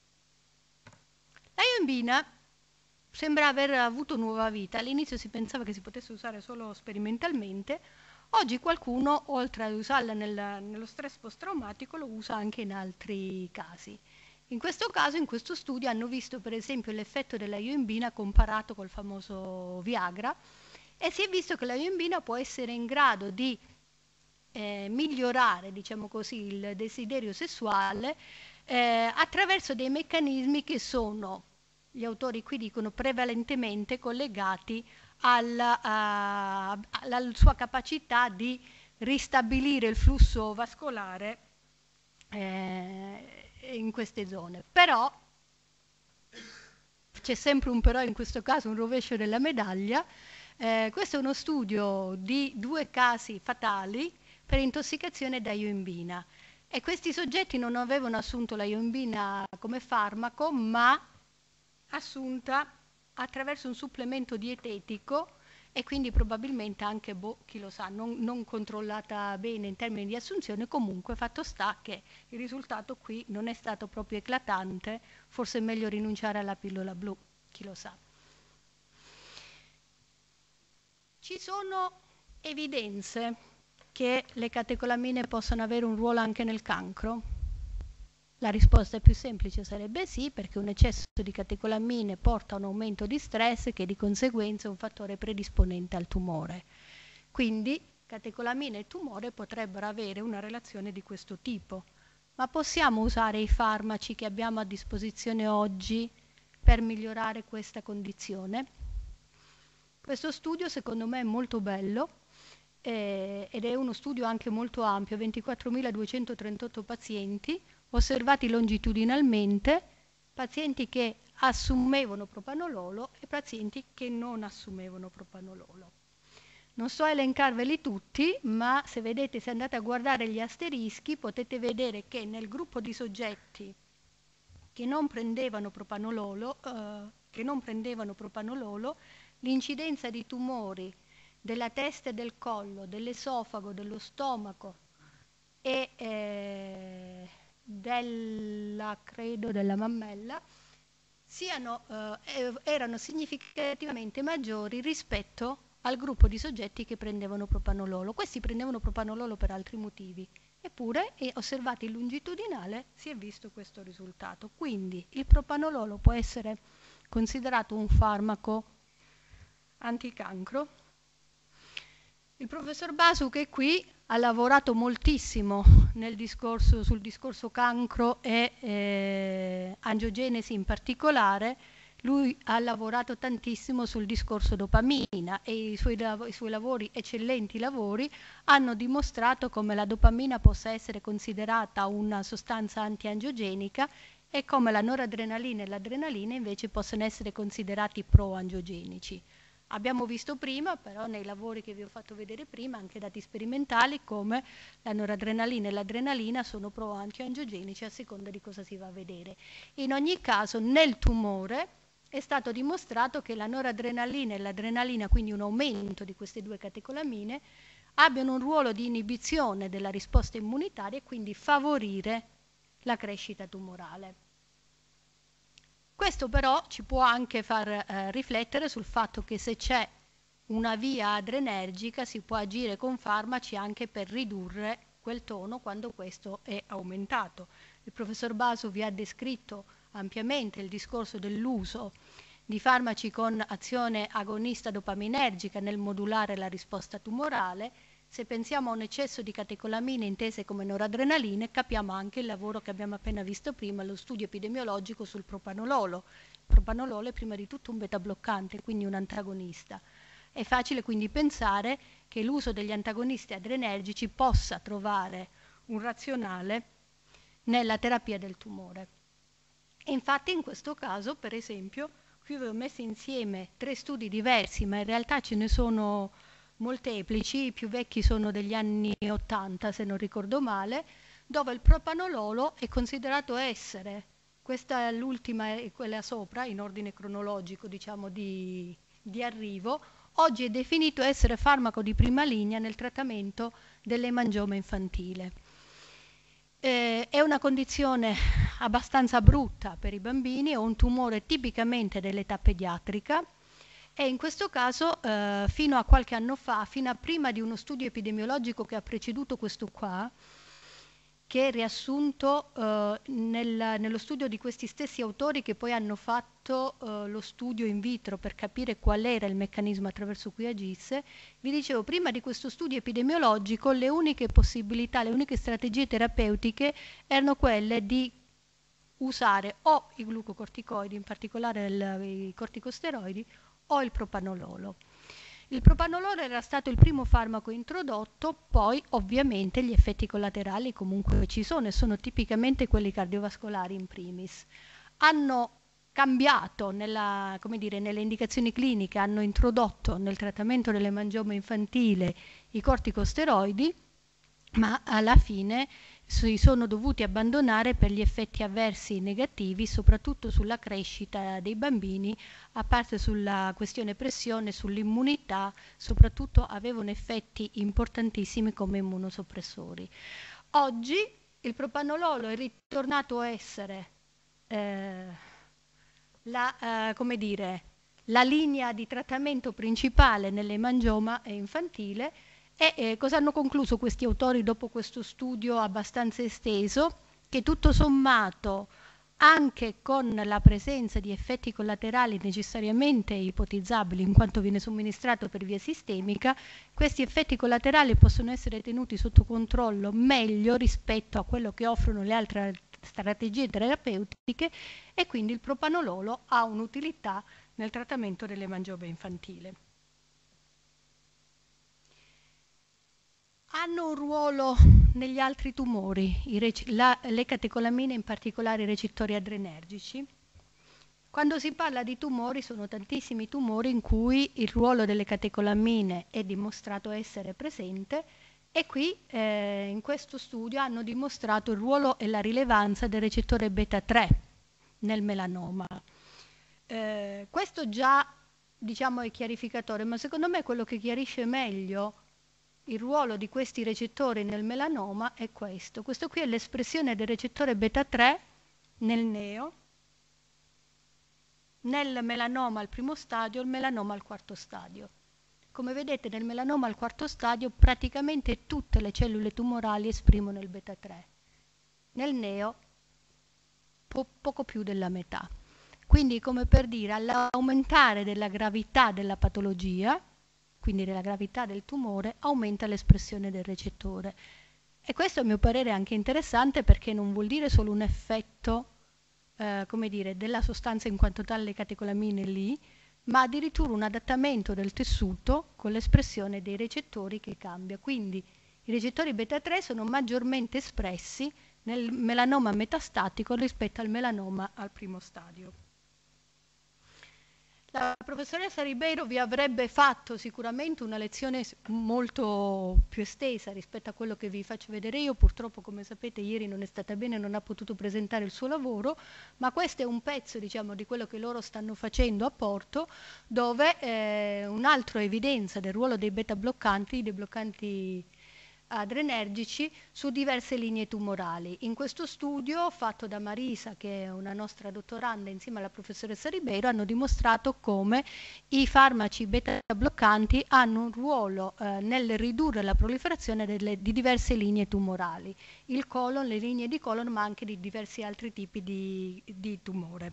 La ioimbina sembra aver avuto nuova vita. All'inizio si pensava che si potesse usare solo sperimentalmente. Oggi qualcuno, oltre a usarla nello stress post-traumatico, lo usa anche in altri casi. In questo caso, in questo studio, hanno visto per esempio l'effetto della ioimbina comparato col famoso Viagra, e si è visto che la ioimbina può essere in grado di migliorare, diciamo così, il desiderio sessuale attraverso dei meccanismi che sono, gli autori qui dicono, prevalentemente collegati alla sua capacità di ristabilire il flusso vascolare in queste zone. Però c'è sempre un però, in questo caso un rovescio della medaglia. Questo è uno studio di 2 casi fatali per intossicazione da ioimbina, e questi soggetti non avevano assunto la ioimbina come farmaco, ma assunta attraverso un supplemento dietetico, e quindi probabilmente anche, chi lo sa, non controllata bene in termini di assunzione. Comunque fatto sta che il risultato qui non è stato proprio eclatante, forse è meglio rinunciare alla pillola blu, chi lo sa. Ci sono evidenze che le catecolamine possano avere un ruolo anche nel cancro? La risposta più semplice sarebbe sì, perché un eccesso di catecolamine porta a un aumento di stress, che di conseguenza è un fattore predisponente al tumore. Quindi catecolamine e tumore potrebbero avere una relazione di questo tipo. Ma possiamo usare i farmaci che abbiamo a disposizione oggi per migliorare questa condizione? Questo studio secondo me è molto bello, ed è uno studio anche molto ampio, 24.238 pazienti osservati longitudinalmente, pazienti che assumevano propanololo e pazienti che non assumevano propanololo. Non sto a elencarveli tutti, ma se andate a guardare gli asterischi, potete vedere che nel gruppo di soggetti che non prendevano propanololo, l'incidenza di tumori della testa e del collo, dell'esofago, dello stomaco e della mammella erano significativamente maggiori rispetto al gruppo di soggetti che prendevano propanololo. Questi prendevano propanololo per altri motivi, eppure, osservati in longitudinale, si è visto questo risultato. Quindi il propanololo può essere considerato un farmaco anticancro. Il professor Basu, che è qui, ha lavorato moltissimo sul discorso cancro e angiogenesi in particolare. lui ha lavorato tantissimo sul discorso dopamina e i suoi lavori, eccellenti lavori, hanno dimostrato come la dopamina possa essere considerata una sostanza antiangiogenica e come la noradrenalina e l'adrenalina invece possono essere considerati proangiogenici. Abbiamo visto prima, però, nei lavori che vi ho fatto vedere prima, anche dati sperimentali, come la noradrenalina e l'adrenalina sono pro-antiangiogenici a seconda di cosa si va a vedere. In ogni caso, nel tumore è stato dimostrato che la noradrenalina e l'adrenalina, quindi un aumento di queste due catecolamine, abbiano un ruolo di inibizione della risposta immunitaria e quindi favorire la crescita tumorale. Questo però ci può anche far riflettere sul fatto che se c'è una via adrenergica si può agire con farmaci anche per ridurre quel tono quando questo è aumentato. Il professor Basu vi ha descritto ampiamente il discorso dell'uso di farmaci con azione agonista dopaminergica nel modulare la risposta tumorale. Se pensiamo a un eccesso di catecolamine intese come noradrenaline, capiamo anche il lavoro che abbiamo appena visto prima, lo studio epidemiologico sul propanololo. Il propanololo è prima di tutto un beta bloccante, quindi un antagonista. È facile quindi pensare che l'uso degli antagonisti adrenergici possa trovare un razionale nella terapia del tumore. E infatti in questo caso, per esempio, qui vi ho messo insieme 3 studi diversi, ma in realtà ce ne sono molteplici, i più vecchi sono degli anni 80 se non ricordo male, dove il propanololo è considerato essere, questa è l'ultima e quella sopra, in ordine cronologico diciamo di arrivo, oggi è definito essere farmaco di prima linea nel trattamento dell'emangioma infantile. È una condizione abbastanza brutta per i bambini, è un tumore tipicamente dell'età pediatrica, e in questo caso fino a qualche anno fa, fino a prima di uno studio epidemiologico che ha preceduto questo qua, che è riassunto nello studio di questi stessi autori che poi hanno fatto lo studio in vitro per capire qual era il meccanismo attraverso cui agisse, vi dicevo, prima di questo studio epidemiologico le uniche possibilità, le uniche strategie terapeutiche erano quelle di usare o i glucocorticoidi, in particolare i corticosteroidi, o il propanololo. Il propanololo era stato il primo farmaco introdotto, poi ovviamente gli effetti collaterali comunque ci sono e sono tipicamente quelli cardiovascolari in primis. Hanno cambiato nelle indicazioni cliniche, hanno introdotto nel trattamento dell'emangioma infantile i corticosteroidi, ma alla fine si sono dovuti abbandonare per gli effetti avversi negativi, soprattutto sulla crescita dei bambini, a parte sulla questione pressione, sull'immunità, soprattutto avevano effetti importantissimi come immunosoppressori. Oggi il propanololo è ritornato a essere la linea di trattamento principale nell'emangioma infantile. E cosa hanno concluso questi autori dopo questo studio abbastanza esteso? Che tutto sommato, anche con la presenza di effetti collaterali necessariamente ipotizzabili in quanto viene somministrato per via sistemica, questi effetti collaterali possono essere tenuti sotto controllo meglio rispetto a quello che offrono le altre strategie terapeutiche, e quindi il propanololo ha un'utilità nel trattamento dell'emangioma infantile. Hanno un ruolo negli altri tumori, le catecolamine, in particolare i recettori adrenergici. Quando si parla di tumori, sono tantissimi tumori in cui il ruolo delle catecolamine è dimostrato essere presente, e qui in questo studio hanno dimostrato il ruolo e la rilevanza del recettore beta 3 nel melanoma. Questo già diciamo è chiarificatore, ma secondo me quello che chiarisce meglio il ruolo di questi recettori nel melanoma è questo. Questo qui è l'espressione del recettore beta 3 nel neo, nel melanoma al primo stadio, il melanoma al quarto stadio. Come vedete, nel melanoma al quarto stadio praticamente tutte le cellule tumorali esprimono il beta 3. Nel neo poco più della metà. Quindi, come per dire, all'aumentare della gravità della patologia, quindi della gravità del tumore, aumenta l'espressione del recettore. E questo a mio parere è anche interessante, perché non vuol dire solo un effetto come dire, della sostanza in quanto tale, le catecolamine lì, ma addirittura un adattamento del tessuto con l'espressione dei recettori che cambia. Quindi i recettori beta 3 sono maggiormente espressi nel melanoma metastatico rispetto al melanoma al primo stadio. La professoressa Ribeiro vi avrebbe fatto sicuramente una lezione molto più estesa rispetto a quello che vi faccio vedere io. Purtroppo, come sapete, ieri non è stata bene, non ha potuto presentare il suo lavoro, ma questo è un pezzo, diciamo, di quello che loro stanno facendo a Porto, dove un'altra evidenza del ruolo dei beta bloccanti, dei bloccanti adrenergici su diverse linee tumorali. In questo studio fatto da Marisa, che è una nostra dottoranda insieme alla professoressa Ribeiro, hanno dimostrato come i farmaci beta bloccanti hanno un ruolo nel ridurre la proliferazione di diverse linee tumorali, il colon, le linee di colon, ma anche di diversi altri tipi di tumore.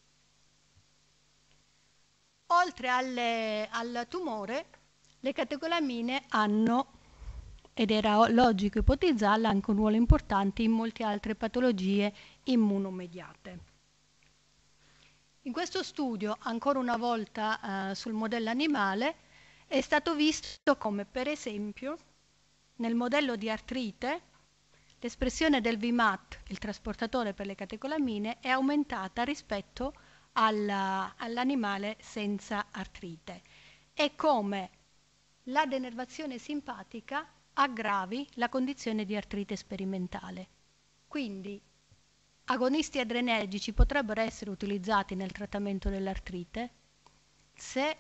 Oltre al tumore, le catecolamine hanno, ed era logico ipotizzarla, anche un ruolo importante in molte altre patologie immunomediate. In questo studio, ancora una volta sul modello animale, è stato visto come, per esempio, nel modello di artrite, l'espressione del VMAT, il trasportatore per le catecolamine, è aumentata rispetto all'animale senza artrite, e come la denervazione simpatica aggravi la condizione di artrite sperimentale. Quindi agonisti adrenergici potrebbero essere utilizzati nel trattamento dell'artrite se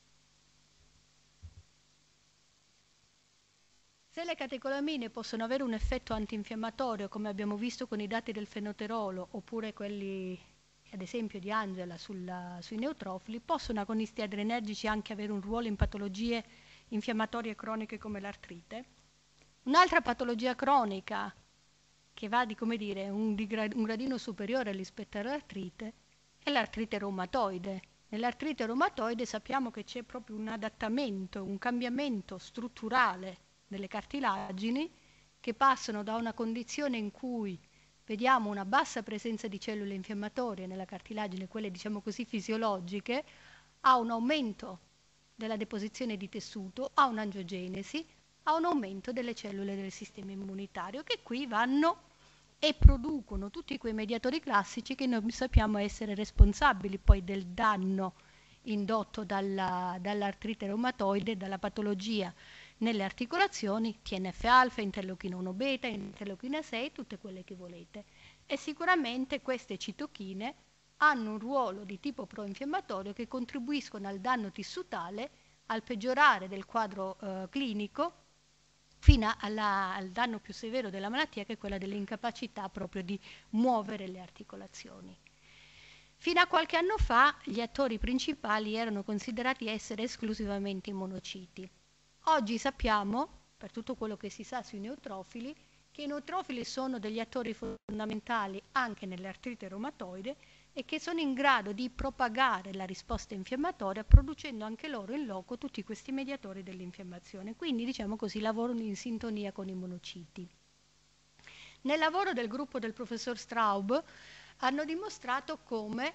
le catecolamine possono avere un effetto antinfiammatorio, come abbiamo visto con i dati del fenoterolo, oppure quelli ad esempio di Angela sui neutrofili, possono agonisti adrenergici anche avere un ruolo in patologie infiammatorie croniche come l'artrite. Un'altra patologia cronica che va di, come dire, un gradino superiore rispetto all'artrite è l'artrite reumatoide. Nell'artrite reumatoide sappiamo che c'è proprio un adattamento, un cambiamento strutturale delle cartilagini, che passano da una condizione in cui vediamo una bassa presenza di cellule infiammatorie nella cartilagine, quelle diciamo così fisiologiche, a un aumento della deposizione di tessuto, a un'angiogenesi, a un aumento delle cellule del sistema immunitario, che qui vanno e producono tutti quei mediatori classici che noi sappiamo essere responsabili poi del danno indotto dall'artrite reumatoide, dalla patologia nelle articolazioni, TNF-alfa, interleuchina 1 beta, interleuchina 6, tutte quelle che volete. E sicuramente queste citochine hanno un ruolo di tipo proinfiammatorio che contribuiscono al danno tissutale, al peggiorare del quadro clinico, fino al danno più severo della malattia, che è quella dell'incapacità proprio di muovere le articolazioni. Fino a qualche anno fa gli attori principali erano considerati essere esclusivamente i monociti. Oggi sappiamo, per tutto quello che si sa sui neutrofili, che i neutrofili sono degli attori fondamentali anche nelle artrite reumatoide e che sono in grado di propagare la risposta infiammatoria, producendo anche loro in loco tutti questi mediatori dell'infiammazione. Quindi, diciamo così, lavorano in sintonia con i monociti. Nel lavoro del gruppo del professor Straub hanno dimostrato come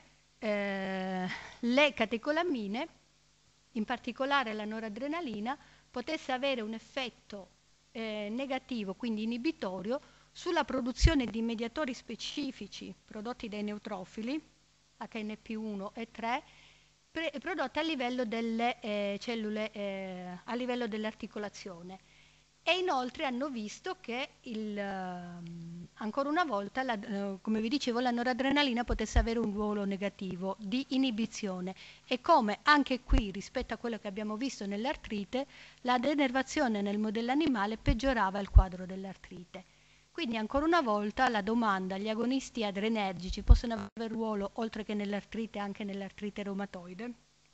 le catecolamine, in particolare la noradrenalina, potesse avere un effetto negativo, quindi inibitorio, sulla produzione di mediatori specifici prodotti dai neutrofili, HNP1 e 3, prodotti a livello delle cellule, a livello dell'articolazione. E inoltre hanno visto che ancora una volta, come vi dicevo, la noradrenalina potesse avere un ruolo negativo di inibizione, e come anche qui, rispetto a quello che abbiamo visto nell'artrite, la denervazione nel modello animale peggiorava il quadro dell'artrite. Quindi ancora una volta la domanda: gli agonisti adrenergici possono avere ruolo oltre che nell'artrite anche nell'artrite reumatoide?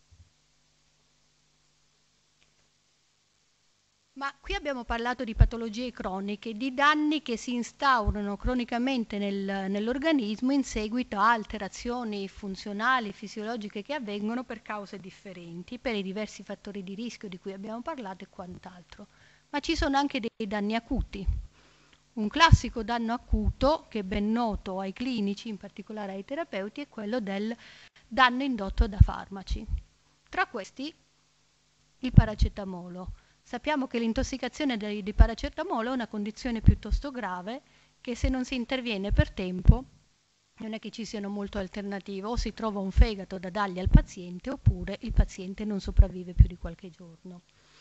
Ma qui abbiamo parlato di patologie croniche, di danni che si instaurano cronicamente nell'organismo in seguito a alterazioni funzionali, fisiologiche che avvengono per cause differenti, per i diversi fattori di rischio di cui abbiamo parlato e quant'altro. Ma ci sono anche dei danni acuti. Un classico danno acuto, che è ben noto ai clinici, in particolare ai terapeuti, è quello del danno indotto da farmaci. Tra questi il paracetamolo. Sappiamo che l'intossicazione di paracetamolo è una condizione piuttosto grave, che se non si interviene per tempo non è che ci siano molte alternative: o si trova un fegato da dargli al paziente, oppure il paziente non sopravvive più di qualche giorno.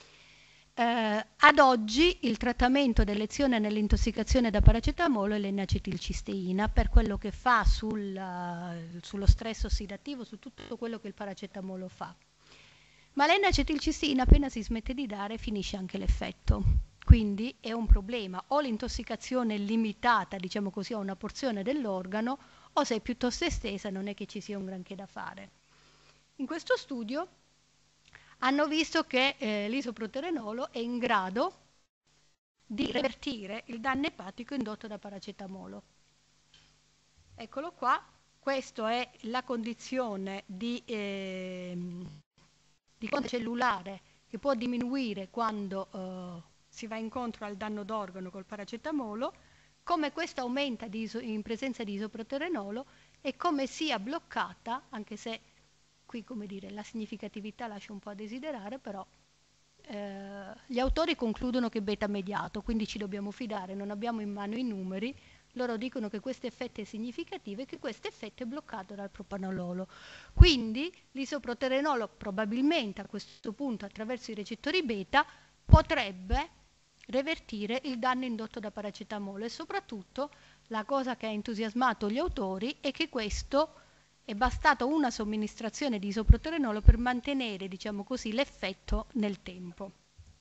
Ad oggi il trattamento d'elezione nell'intossicazione da paracetamolo è l'N-acetilcisteina, per quello che fa sullo stress ossidativo, su tutto quello che il paracetamolo fa. Ma l'N-acetilcisteina, appena si smette di dare, finisce anche l'effetto. Quindi è un problema: o l'intossicazione è limitata, diciamo così, a una porzione dell'organo, o se è piuttosto estesa non è che ci sia un granché da fare. In questo studio hanno visto che l'isoproterenolo è in grado di revertire il danno epatico indotto da paracetamolo. Eccolo qua, questa è la condizione di condizione cellulare che può diminuire quando si va incontro al danno d'organo col paracetamolo, come questa aumenta in presenza di isoproterenolo e come sia bloccata, anche se qui, come dire, la significatività lascia un po' a desiderare, però gli autori concludono che è beta mediato, quindi ci dobbiamo fidare, non abbiamo in mano i numeri. Loro dicono che questo effetto è significativo e che questo effetto è bloccato dal propanololo. Quindi l'isoproterenolo probabilmente a questo punto, attraverso i recettori beta, potrebbe revertire il danno indotto da paracetamolo, e soprattutto la cosa che ha entusiasmato gli autori è che questo è bastata una somministrazione di isoproterenolo per mantenere, diciamo così, l'effetto nel tempo.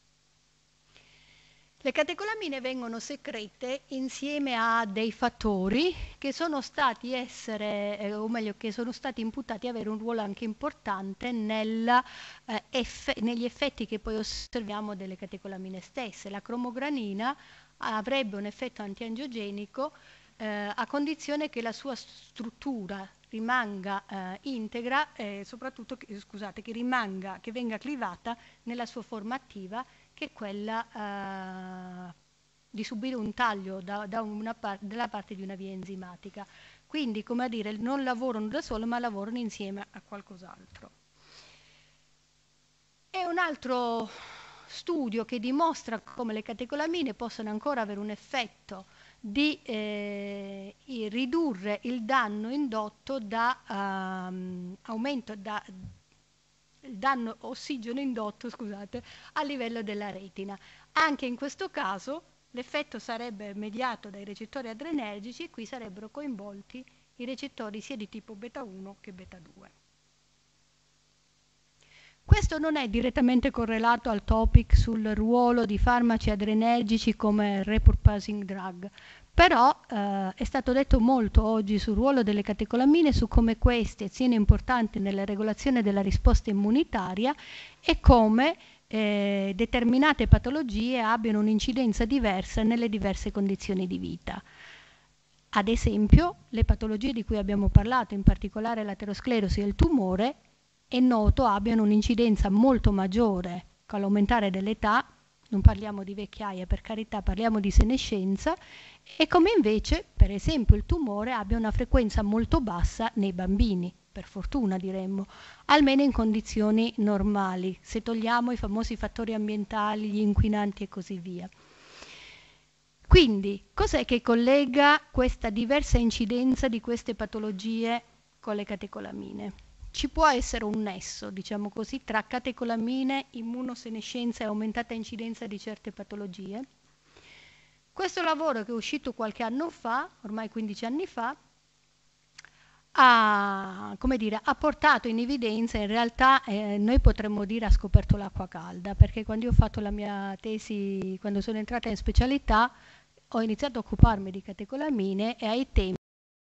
Le catecolamine vengono secrete insieme a dei fattori che sono stati che sono stati imputati avere un ruolo anche importante negli effetti che poi osserviamo delle catecolamine stesse. La cromogranina avrebbe un effetto antiangiogenico a condizione che la sua struttura rimanga integra, soprattutto che venga clivata nella sua forma attiva, che è quella di subire un taglio dalla parte di una via enzimatica. Quindi, come a dire, non lavorano da solo, ma lavorano insieme a qualcos'altro. E un altro studio che dimostra come le catecolamine possono ancora avere un effetto di ridurre il danno indotto da aumento il danno ossigeno indotto, scusate, a livello della retina. Anche in questo caso l'effetto sarebbe mediato dai recettori adrenergici, e qui sarebbero coinvolti i recettori sia di tipo beta 1 che beta 2. Questo non è direttamente correlato al topic sul ruolo di farmaci adrenergici come repurposing drug, però è stato detto molto oggi sul ruolo delle catecolamine, su come queste siano importanti nella regolazione della risposta immunitaria e come determinate patologie abbiano un'incidenza diversa nelle diverse condizioni di vita. Ad esempio, le patologie di cui abbiamo parlato, in particolare l'aterosclerosi e il tumore, è noto abbiano un'incidenza molto maggiore con l'aumentare dell'età. Non parliamo di vecchiaia, per carità, parliamo di senescenza, e come invece, per esempio, il tumore abbia una frequenza molto bassa nei bambini, per fortuna diremmo, almeno in condizioni normali, se togliamo i famosi fattori ambientali, gli inquinanti e così via. Quindi, cos'è che collega questa diversa incidenza di queste patologie con le catecolamine? Ci può essere un nesso, diciamo così, tra catecolamine, immunosenescenza e aumentata incidenza di certe patologie? Questo lavoro, che è uscito qualche anno fa, ormai 15 anni fa, ha portato in evidenza, in realtà noi potremmo dire ha scoperto l'acqua calda, perché quando io ho fatto la mia tesi, quando sono entrata in specialità, ho iniziato a occuparmi di catecolamine, e ai tempi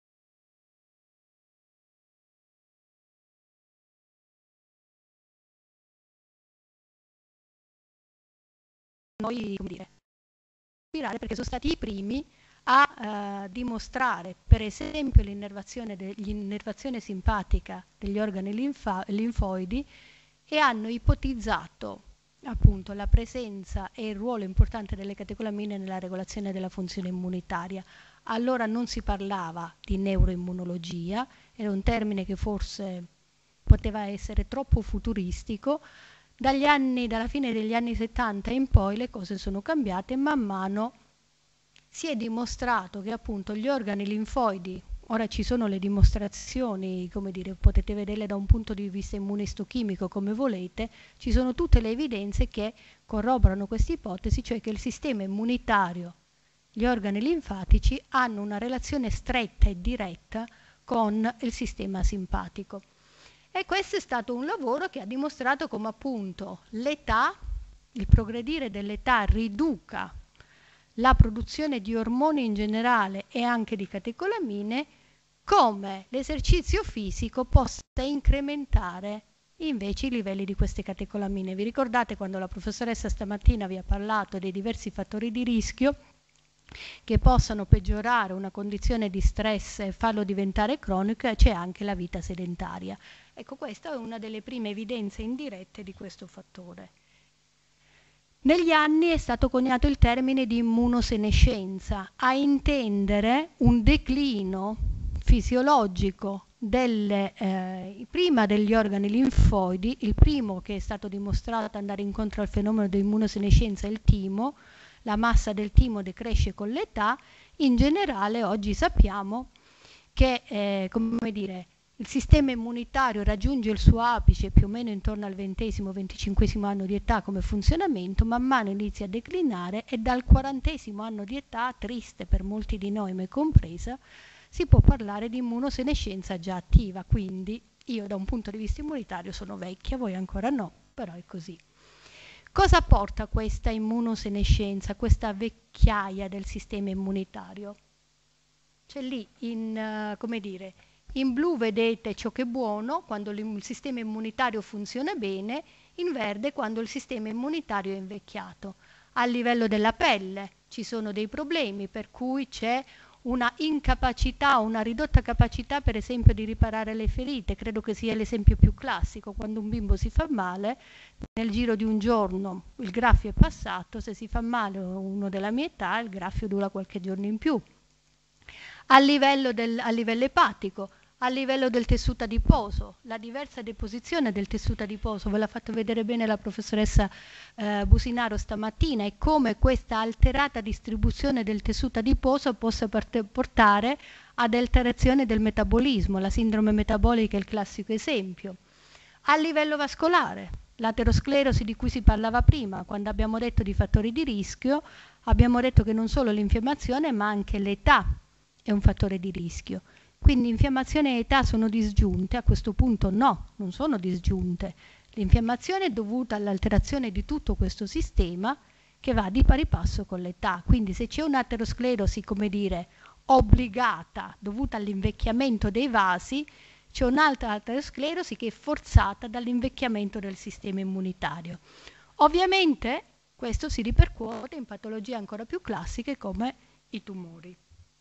noi, come dire, perché sono stati i primi a dimostrare, per esempio, l'innervazione simpatica degli organi linfoidi, e hanno ipotizzato appunto la presenza e il ruolo importante delle catecolamine nella regolazione della funzione immunitaria. Allora non si parlava di neuroimmunologia, era un termine che forse poteva essere troppo futuristico. Dalla fine degli anni 70 in poi le cose sono cambiate e man mano si è dimostrato che appunto gli organi linfoidi, ora ci sono le dimostrazioni, come dire, potete vederle da un punto di vista immunistochimico come volete, ci sono tutte le evidenze che corroborano questa ipotesi, cioè che il sistema immunitario, gli organi linfatici hanno una relazione stretta e diretta con il sistema simpatico. E questo è stato un lavoro che ha dimostrato come appunto l'età, il progredire dell'età riduca la produzione di ormoni in generale e anche di catecolamine, come l'esercizio fisico possa incrementare invece i livelli di queste catecolamine. Vi ricordate quando la professoressa stamattina vi ha parlato dei diversi fattori di rischio che possano peggiorare una condizione di stress e farlo diventare cronico? C'è anche la vita sedentaria. Ecco, questa è una delle prime evidenze indirette di questo fattore. Negli anni è stato coniato il termine di immunosenescenza, a intendere un declino fisiologico prima degli organi linfoidi. Il primo che è stato dimostrato andare incontro al fenomeno di immunosenescenza è il timo. La massa del timo decresce con l'età. In generale oggi sappiamo che come dire, il sistema immunitario raggiunge il suo apice più o meno intorno al 20-25 anno di età come funzionamento, man mano inizia a declinare e dal 40° anno di età, triste per molti di noi, me compresa, si può parlare di immunosenescenza già attiva. Quindi io da un punto di vista immunitario sono vecchia, voi ancora no, però è così. Cosa porta questa immunosenescenza, questa vecchiaia del sistema immunitario? C'è lì come dire, in blu vedete ciò che è buono, quando il sistema immunitario funziona bene, in verde quando il sistema immunitario è invecchiato. A livello della pelle ci sono dei problemi, per cui c'è una incapacità, una ridotta capacità per esempio di riparare le ferite. Credo che sia l'esempio più classico: quando un bimbo si fa male, nel giro di un giorno il graffio è passato, se si fa male uno della mia età il graffio dura qualche giorno in più. A livello epatico, a livello del tessuto adiposo, la diversa deposizione del tessuto adiposo, ve l'ha fatto vedere bene la professoressa Businaro stamattina, e come questa alterata distribuzione del tessuto adiposo possa portare ad alterazione del metabolismo. La sindrome metabolica è il classico esempio. A livello vascolare, l'aterosclerosi di cui si parlava prima, quando abbiamo detto di fattori di rischio, abbiamo detto che non solo l'infiammazione ma anche l'età è un fattore di rischio. Quindi infiammazione e età sono disgiunte? A questo punto no, non sono disgiunte. L'infiammazione è dovuta all'alterazione di tutto questo sistema che va di pari passo con l'età. Quindi se c'è un'aterosclerosi, come dire, obbligata, dovuta all'invecchiamento dei vasi, c'è un'altra aterosclerosi che è forzata dall'invecchiamento del sistema immunitario. Ovviamente questo si ripercuote in patologie ancora più classiche come i tumori.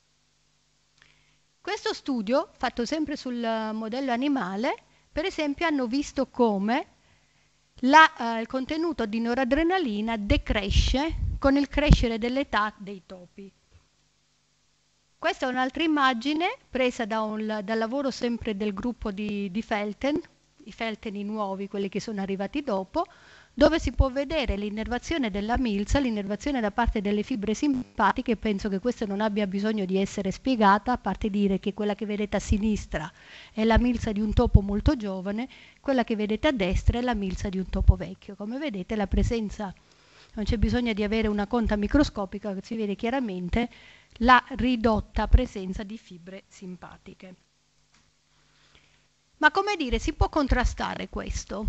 Questo studio, fatto sempre sul modello animale, per esempio hanno visto come il contenuto di noradrenalina decresce con il crescere dell'età dei topi. Questa è un'altra immagine presa dal lavoro sempre del gruppo di Felten, i Felteni nuovi, quelli che sono arrivati dopo, dove si può vedere l'innervazione della milza, l'innervazione da parte delle fibre simpatiche. Penso che questo non abbia bisogno di essere spiegata, a parte dire che quella che vedete a sinistra è la milza di un topo molto giovane, quella che vedete a destra è la milza di un topo vecchio. Come vedete la presenza, non c'è bisogno di avere una conta microscopica, si vede chiaramente la ridotta presenza di fibre simpatiche. Ma come dire, si può contrastare questo?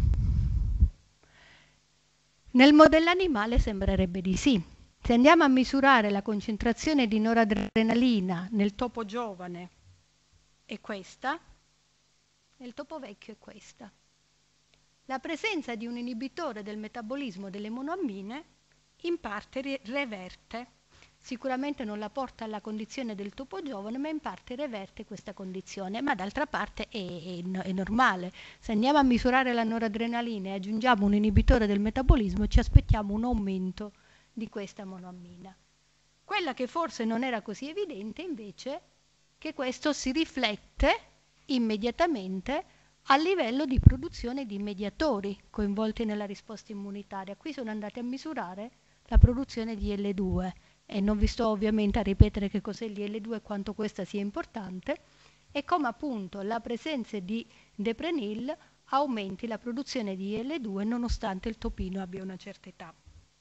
Nel modello animale sembrerebbe di sì. Se andiamo a misurare la concentrazione di noradrenalina nel topo giovane è questa, nel topo vecchio è questa. La presenza di un inibitore del metabolismo delle monoammine in parte reverte sicuramente non la porta alla condizione del topo giovane, ma in parte reverte questa condizione. Ma d'altra parte è normale. Se andiamo a misurare la noradrenalina e aggiungiamo un inibitore del metabolismo, ci aspettiamo un aumento di questa monoammina. Quella che forse non era così evidente invece che questo si riflette immediatamente a livello di produzione di mediatori coinvolti nella risposta immunitaria. Qui sono andati a misurare la produzione di L2 e non vi sto ovviamente a ripetere che cos'è l'IL2 e quanto questa sia importante, e come appunto la presenza di Deprenil aumenti la produzione di IL2 nonostante il topino abbia una certa età.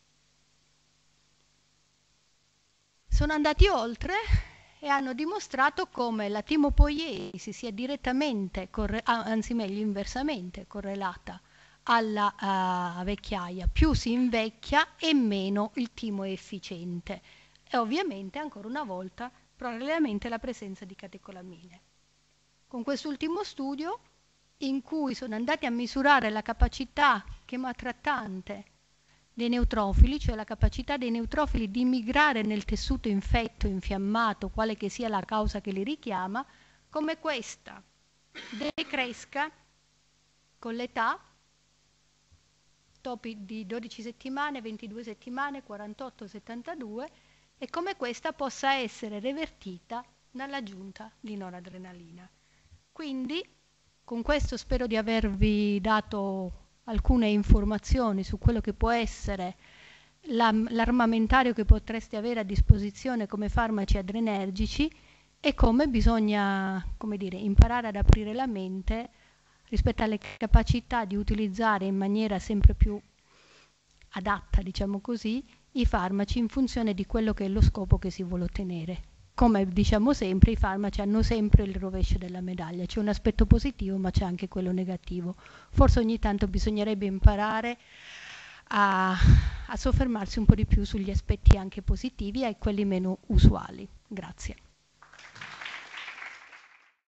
Sono andati oltre e hanno dimostrato come la timopoiesi sia direttamente, anzi meglio inversamente correlata alla vecchiaia. Più si invecchia e meno il timo è efficiente. E ovviamente, ancora una volta, parallelamente la presenza di catecolamine. Con quest'ultimo studio, in cui sono andati a misurare la capacità chemoattrattante dei neutrofili, cioè la capacità dei neutrofili di migrare nel tessuto infetto, infiammato, quale che sia la causa che li richiama, come questa decresca con l'età, topi di 12 settimane, 22 settimane, 48, 72, e come questa possa essere revertita dall'aggiunta di noradrenalina. Quindi, con questo spero di avervi dato alcune informazioni su quello che può essere l'armamentario che potreste avere a disposizione come farmaci adrenergici e come bisogna, come dire, imparare ad aprire la mente rispetto alle capacità di utilizzare in maniera sempre più adatta, diciamo così, i farmaci in funzione di quello che è lo scopo che si vuole ottenere. Come diciamo sempre, i farmaci hanno sempre il rovescio della medaglia, c'è un aspetto positivo ma c'è anche quello negativo. Forse ogni tanto bisognerebbe imparare a soffermarsi un po' di più sugli aspetti anche positivi e quelli meno usuali. Grazie.